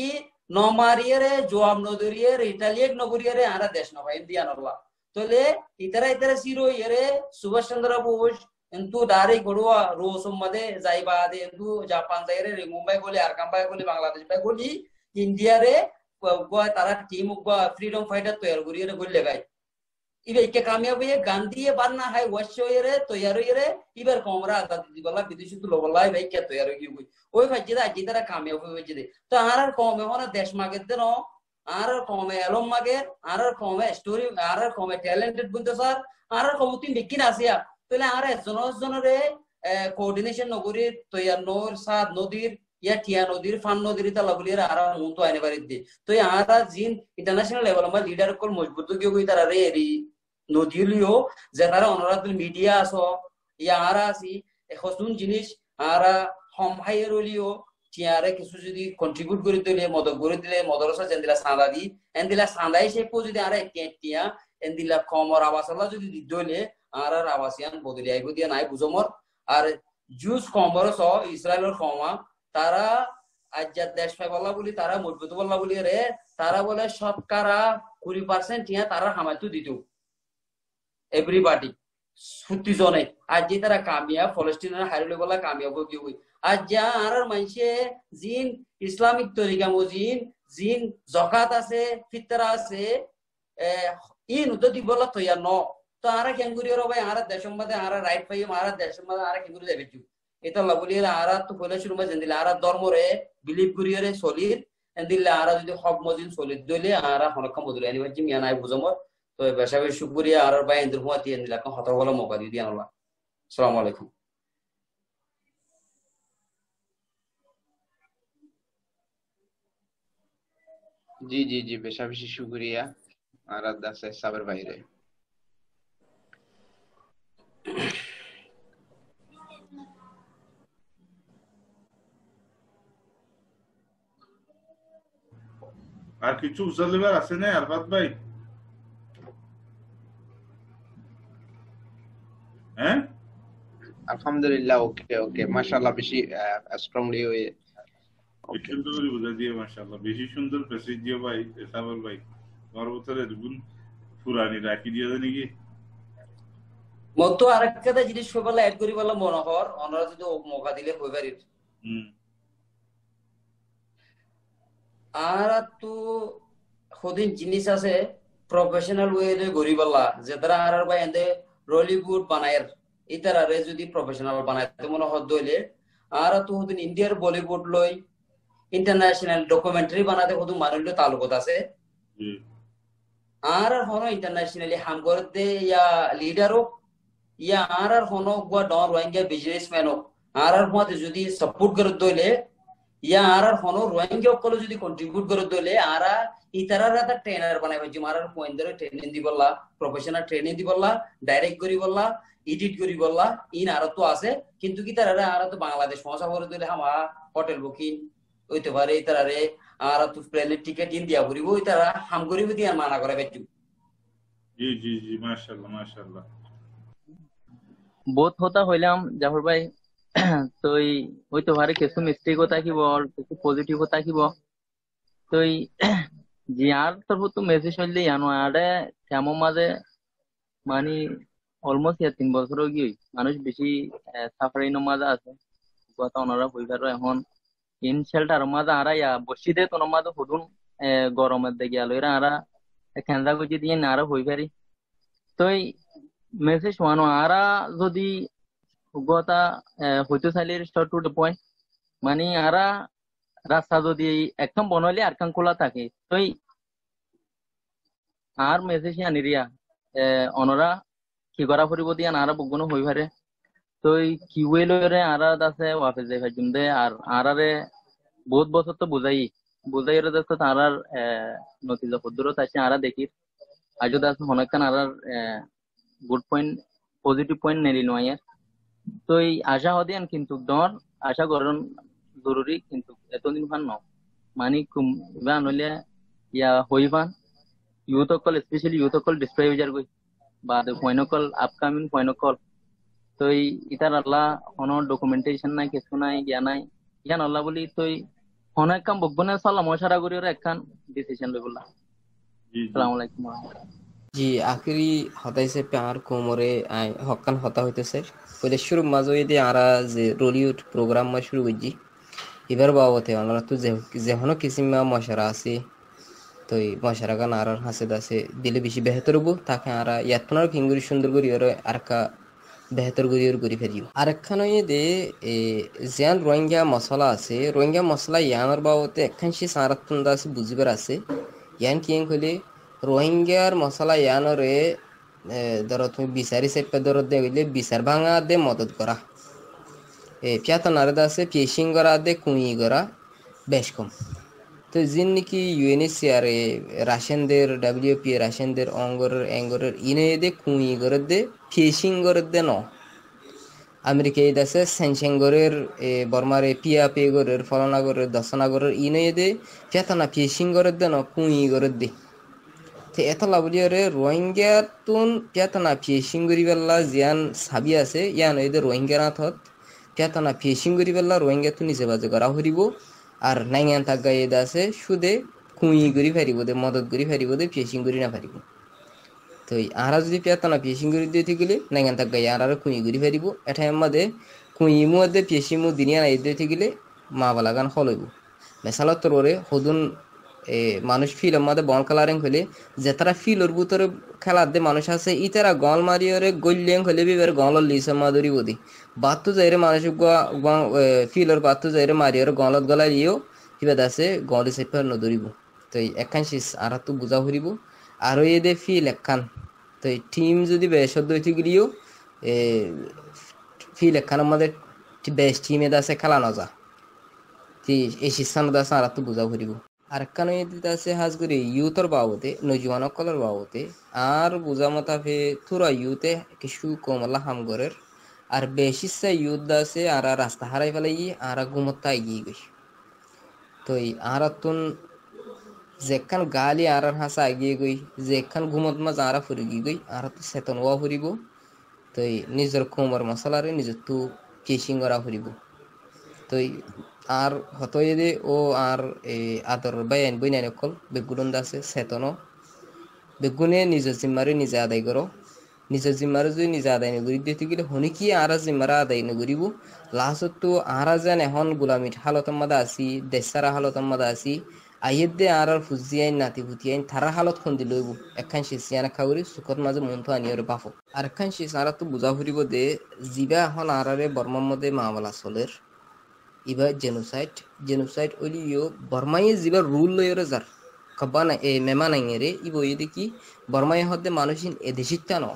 নমারিয়ারে জবাব নদরিয়ে রিটালিয়েট নগরিয়ারে আরা দেশ নবাই দিয়ানল্লাহ তোলে ইতারা ইতারা সিরো ইরে সুভাষ চন্দ্র বোস কিন্তু ডারে গড়ুয়া রোসম মাদে যাইবা দে কিন্তু জাপান যাইরে রে মুম্বাই গলি আর কাম্বাই গলি বাংলাদেশ বাই গলি ইন্ডিয়ারে তারা টিম ফ্রিডম ফাইটার তৈরি করিয়ে গলি লাগাই ইবে কে কামিয়াবি গান্ধী বান্না হাই ওয়াশরে তৈরি রে ইবার কমরা আজাদি বলা বিদেশি তো লোবলাই ভাই কে তৈরি কি হই ওই ভাই যেটা যেটা কামিয়াবি হয়েছে দে তো আর কমে হনা দেশ মাগে দেন আর কমে এলম মাগে আর কমে স্টোরি আর কমে ট্যালেন্টেড বলতে স্যার আর কম তিন বিকিন আসিয়া তাহলে আর জনজনরে কোঅর্ডিনেশন নগরী তৈরি নর সাদ নদীর ইয়া টিয়া নদীর ফান নদীর তালা বলি আর মন তো আইনে পারি দে তো আর জিন ইন্টারন্যাশনাল লেভেল আমার লিডার কল মজবুত গিয়ে গই তারা রে এরি নদীলিও যে তারা অনারাতুল মিডিয়া আছো ইয়া আর আসি এখন জিনিস আর হম ভাইয়ের হলিও টিয়ারে কিছু যদি কন্ট্রিবিউট করে দিলে মদত করে দিলে মদরসা জেন্দিলা সাঁদা দি এন্দিলা সাঁদাই সে পো যদি আর টিয়া এন্দিলা কমর আবাসাল্লা যদি দিলে আর আর আবাসিয়ান বদলি আইব দিয়া নাই বুঝমর আর জুস কমরস ইসরায়েলের কমা তারা আজ দেশ পাই বললা বলি তারা মজবুত বললা বলি রে তারা বলে শতকরা কুড়ি পার্সেন্ট টিয়া তারা হামাইতো দিত এভরিবডি সত্যি জনে আজ যে তারা কামিয়া ফলস্তিনের হারিলে বলা কামিয়াব কি হই আজ যা আর মানুষে জিন ইসলামিক তরিকা মজিন জিন জকাত আছে ফিতরা আছে ইন উদ্দি বলা তৈয়া ন তো আর কেন করি রে ভাই আর দেশের মধ্যে আর রাইট পাই আর দেশের মধ্যে আর কেন করে যাবে এটা লাবলি আর তো বলে শুরু মা জেন্দিলা আর ধর্মরে বিলিভ করি রে সলির এন্দিলা আর যদি হক মজিন সলিদ দইলে আর হনকাম বদলে আনি ভাই মিয়া নাই বুঝমর তো বেশাবে শুকরিয়া আর ভাই ইন্দ্র হুয়া দিয়ে দিলা কোন হতা বলা মৌকা দিয়ে দিয়ানল্লাহ আসসালামু আলাইকুম জি জি জি বেশা বেশি শুকরিয়া আর দাসে সাবের বাইরে আর কিছু উজালিবার আছে না আরফাত ভাই হ্যাঁ আলহামদুলিল্লাহ ওকে ওকে মাশাআল্লাহ বেশি স্ট্রংলি হয়ে সুন্দর করে বুঝা দিয়ে মাশাআল্লাহ বেশি সুন্দর মেসেজ দিও ভাই সাবল ভাই গর্বতরে দুগুণ পুরানি রাখি দিয়ে দেন কি মতো আরেকটা জিনিস সবাই অ্যাড করি বলা মনে হর ওনারা যদি মৌকা দিলে হই পারি হুম আর তো হদিন জিনিস আছে প্রফেশনাল ওয়েতে গরিবাল্লা যে তারা আর ভাই এন্ডে রলিউড বানায়ের ইতারা রে যদি প্রফেশনাল বানাইতে মনে হদ দইলে আর তো হদিন ইন্ডিয়ার বলিউড লই ইন্টারন্যাশনাল ডকুমেন্টারি বানাতে হদু মানুষ তালুকত আছে আর হনো ইন্টারন্যাশনালি হাম করতে ইয়া লিডারও ইয়া আর আর হনো গো ডন রোহিঙ্গা বিজনেসম্যান আর আর মতে যদি সাপোর্ট করে দইলে ইয়া আর আর হনো রোহিঙ্গা কল যদি কন্ট্রিবিউট করে দইলে আর ইতারারা তা ট্রেনার বানাইবে যে মারার পয়েন্ট ধরে ট্রেনিং দিবল্লা প্রফেশনাল ট্রেনিং দিবল্লা ডাইরেক্ট করি বললা এডিট করি বললা ইন আর তো আছে কিন্তু কি তারা আর তো বাংলাদেশ পৌঁছা করে দিলে হামা হোটেল বুকিং হইতে পারে তারারে আর তো প্লেনের টিকেট ইন্ডিয়া করিব তারা হাম করিব দিয়া মানা করে বেচু জি জি জি মাশাআল্লাহ মাশাআল্লাহ বহুত হতা হইলাম জাফর ভাই তো হইতে পারে কিছু মিস্টেকও থাকিব আর কিছু পজিটিভও থাকিব তো জি আর তরফ তো মেসেজ হইলে জানো আরে কেমন মাঝে মানে অলমোস্ট ইয়া তিন বছর গিয়ে মানুষ বেশি সাফারিং মাঝে আছে কথা ওনারা হইবার এখন ইন শেল্টার মাঝে আরা ইয়া বসি দে তোর মাঝে হুদুন গরমের দিকে গেল এরা আরা খেন্দা গুজি দিয়ে আরা হই পারি তো মেসেজ ওয়ানো আরা যদি কথা হইতে চাইলে স্টার্ট টু দ্য পয়েন্ট মানে আরা রাস্তা যদি একদম বনাইলে আর কান খোলা থাকে তো আর মেসেজ আনিরিয়া অনরা কি করা ফুরিব দিয়া আরা বগুনো হই পারে তো কি ওয়েলরে আরা দাসে ওয়াফে যাই ভাজুম দে আর আরারে বহুত বছর তো বুঝাই বুঝাই রে দাস তারার নতিজা পদ্ধতি আছে আরা দেখি আজও দাস হনকান আরার গুড পয়েন্ট পজিটিভ পয়েন্ট নেলি নয় তো এই আশা হদিয়ান কিন্তু দর আশা করন জরুরি কিন্তু এতদিন ফান ন মানে কুমবা নলে ইয়া হইবান ইউথ কল স্পেশালি ইউথ কল ডিসপ্লে ইউজার গই বা দে পয়েন্ট কল আপকামিং পয়েন্ট কল তো ইতার আল্লাহ কোনো ডকুমেন্টেশন নাই কিছু নাই জ্ঞান নাই জ্ঞান আল্লাহ বলি তো হন একখান বকবনে সাল্লাম মশারা করি ওরা একখান ডিসিশন লইবলা আসসালামু আলাইকুম জি আখরি হতাইছে প্যার কোমরে আই হকান হতা হইতেছে পরে শুরু মাঝে যদি আরা যে রলিউড প্রোগ্রাম মা শুরু করছি এবার বাবতে আমরা তো যে যেহনো কিসিমা মশারা আছে তো এই মশারা গান আর হাসে দাসে দিলে বেশি বেহতর হবো তাকে আরা ইয়াতনার কিঙ্গুরি সুন্দর করি ওর আরকা বেহতর করি ওর করি ফেরিও আরেকখান দে জিয়ান রোহিঙ্গা মশলা আছে রোহিঙ্গা মশলা ইয়ানোর বাবতে একখান সে সারাত্তন দাসে বুঝিবার আছে ইয়ান কিং হলে রোহিঙ্গার মশলা ইয়ানরে ধরো তুমি বিচারি সেপে ধরো দে হইলে বিচার ভাঙা দে মদত করা এ পিয়াতনারে দাসে পেশিং করা দে কুই করা বেশ কম তো যিন নাকি ইউএনএইচসিআর এ রাশিয়ানদের ডাব্লিউপি রাশিয়ানদের অঙ্গরের অ্যাঙ্গরের ইনে দে কুই করে দে পেশিং করে দে ন আমেরিকা এই দাসে সেনসেঙ্গরের বর্মারে পিয়া পে গরের ফলনাগরের দশনাগরের ইনে দে পিয়াতনা পেশিং করে দে ন কুই করে দে te etala buliore rohingya tun piatana fishing guri bella jian sabi ase yan oide rohingya na thot piatana fishing guri bella rohingya tun nise baje kora horibo ar naingan tagga eda ase sude kui guri faribo de modot guri faribo de fishing guri na faribo to ara jodi piatana fishing guri de thigile naingan tagga yara kui guri faribo eta emade kui mu de fishing mu dinia na ede thigile ma balagan holoibo mesala torore hodun এ মানুষ ফিল আমাদের বল কালারিং হলে যে তারা ফিলর ভিতরে খেলার দে মানুষ আছে ইতারা গল মারিয়রে গল্লিং হলে বিবের গল লিসা মাদুরি বদি বাতু যাইরে মানুষ ফিলর বাতু যাইরে মারিয়রে গলত গলাই লিও কিবাদ আছে গলি সেপার নদরিব তো একখান শেষ আর তো বুঝা হরিব আর এ দে ফিল একখান তো টিম যদি বেশদ হইতে গিলিও এ ফিল একখান আমাদের বেস্ট টিমে দাসে খেলা না যা এই শিক্ষান দাসে আর তো বুঝা হরিব আরেকখানে দিতাছে হাজ করে ইউথর বাবতে নজওয়ান কলর বাবতে আর বুঝা মতাফে থুরা ইউতে কিছু কমলা হামগরের আর বেশিসা ইউথ দাসে আর রাস্তা হারাই ফেলাই আর ঘুমত্তা এগিয়ে গেছে তো আর তুন যেখান গালি আর হাসা এগিয়ে গই যেখান ঘুমত মাঝ আর ফুরে গিয়ে গই আর তো চেতন ওয়া ফুরিব তো নিজের কোমর মশলারে নিজের তো ফিশিং করা ফুরিব তো আর হতয়ে দে ও আর এই আদর বাইন বইনাই নকল বেগুন দাসে চেতনো বেগুনে নিজের জিম্মারে নিজে আদায় করো নিজের জিম্মারে যদি নিজে আদায় নগরি দিতে গেলে হনি কি আর জিম্মারা আদায় নগরিব লাস্টত তো আর যেন এখন গোলামির হালতর মাদা আছি দেশারা হালতর মাদা আছি আইয়ের দে আর আর ফুজিয়াইন নাতি ফুটিয়াইন থারা হালত খুন্দি লইব একখান শেষ ইয়ানা খাওয়ারি সুখত মাঝে মন তো আনিয়র বাফো আর একখান শেষ আর তো বুঝা ফুরিব দে জিবা এখন আর আরে বর্মার মধ্যে মামলা চলের ইবা জেনোসাইড জেনোসাইড ওলিও বর্মায়ে জিবা রুল লয়রে যার কবানা এ মেমানাঙ্গেরে ইবো এদি কি বর্মায়ে হদ্দে মানুষিন এদেশিতা ন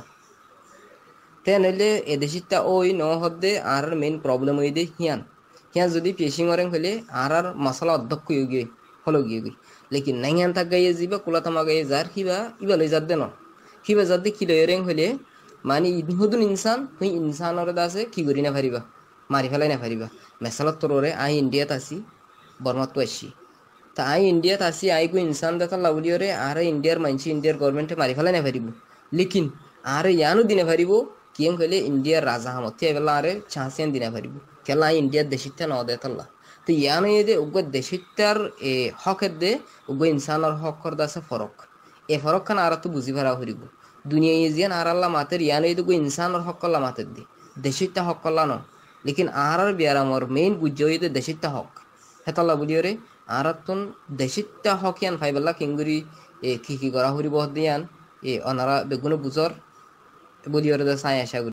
তেনলে এদেশিতা ওই ন হদ্দে আর মেইন প্রবলেম হইদে হিয়ান হিয়ান যদি পেশিং অরেং হলে আর আর মশলা অধ্যক্ষ হইগে হলো গিয়ে গই লেকিন নাইয়ান থাক গাইয়ে জিবা কুলাতামা গাইয়ে যার কিবা ইবা লই যার দে ন কিবা যার দে কি লয়রেং হলে মানে ইহুদুন ইনসান হুই ইনসানরে দাসে কি করি না পারিবা মারি ফেলাই না পারিবা মেসালত তোরে আই ইন্ডিয়াত আসি বর্মাত তো আসি তা আই ইন্ডিয়াত আসি আই কো ইনসান দেখা লাউলিওরে আর ইন্ডিয়ার মানসি ইন্ডিয়ার গভর্নমেন্টে মারি ফেলাই না পারিব লেকিন আর ইয়ানো দিনে পারিব কিং কইলে ইন্ডিয়ার রাজা হামতে এবেলা আরে চান্সেন দিনে পারিব কেলা আই ইন্ডিয়ার দেশিতা ন দে তাল্লা তো ইয়ানো এদে উগ দেশিতার এ হকের দে উগ ইনসানর হক কর দাসে ফরক এ ফরক খান আর তো বুঝি ভাড়া হরিব দুনিয়া ইজিয়ান আর আল্লাহ মাতের ইয়ানো এদে উগ ইনসানর হক কল্লা মাতের দি দেশিতা হক কল্লা ন लेकिन आर आर बियार आमर मेन गुज्जोइदे देशिता हक हेतला बुलियोरे आरातुन देशिता हक यान फाइबल्ला किंगुरी ए की की करा हरि बहुत दियान ए अनारा बेगुनो बुजर बुलियोरे द साय आशा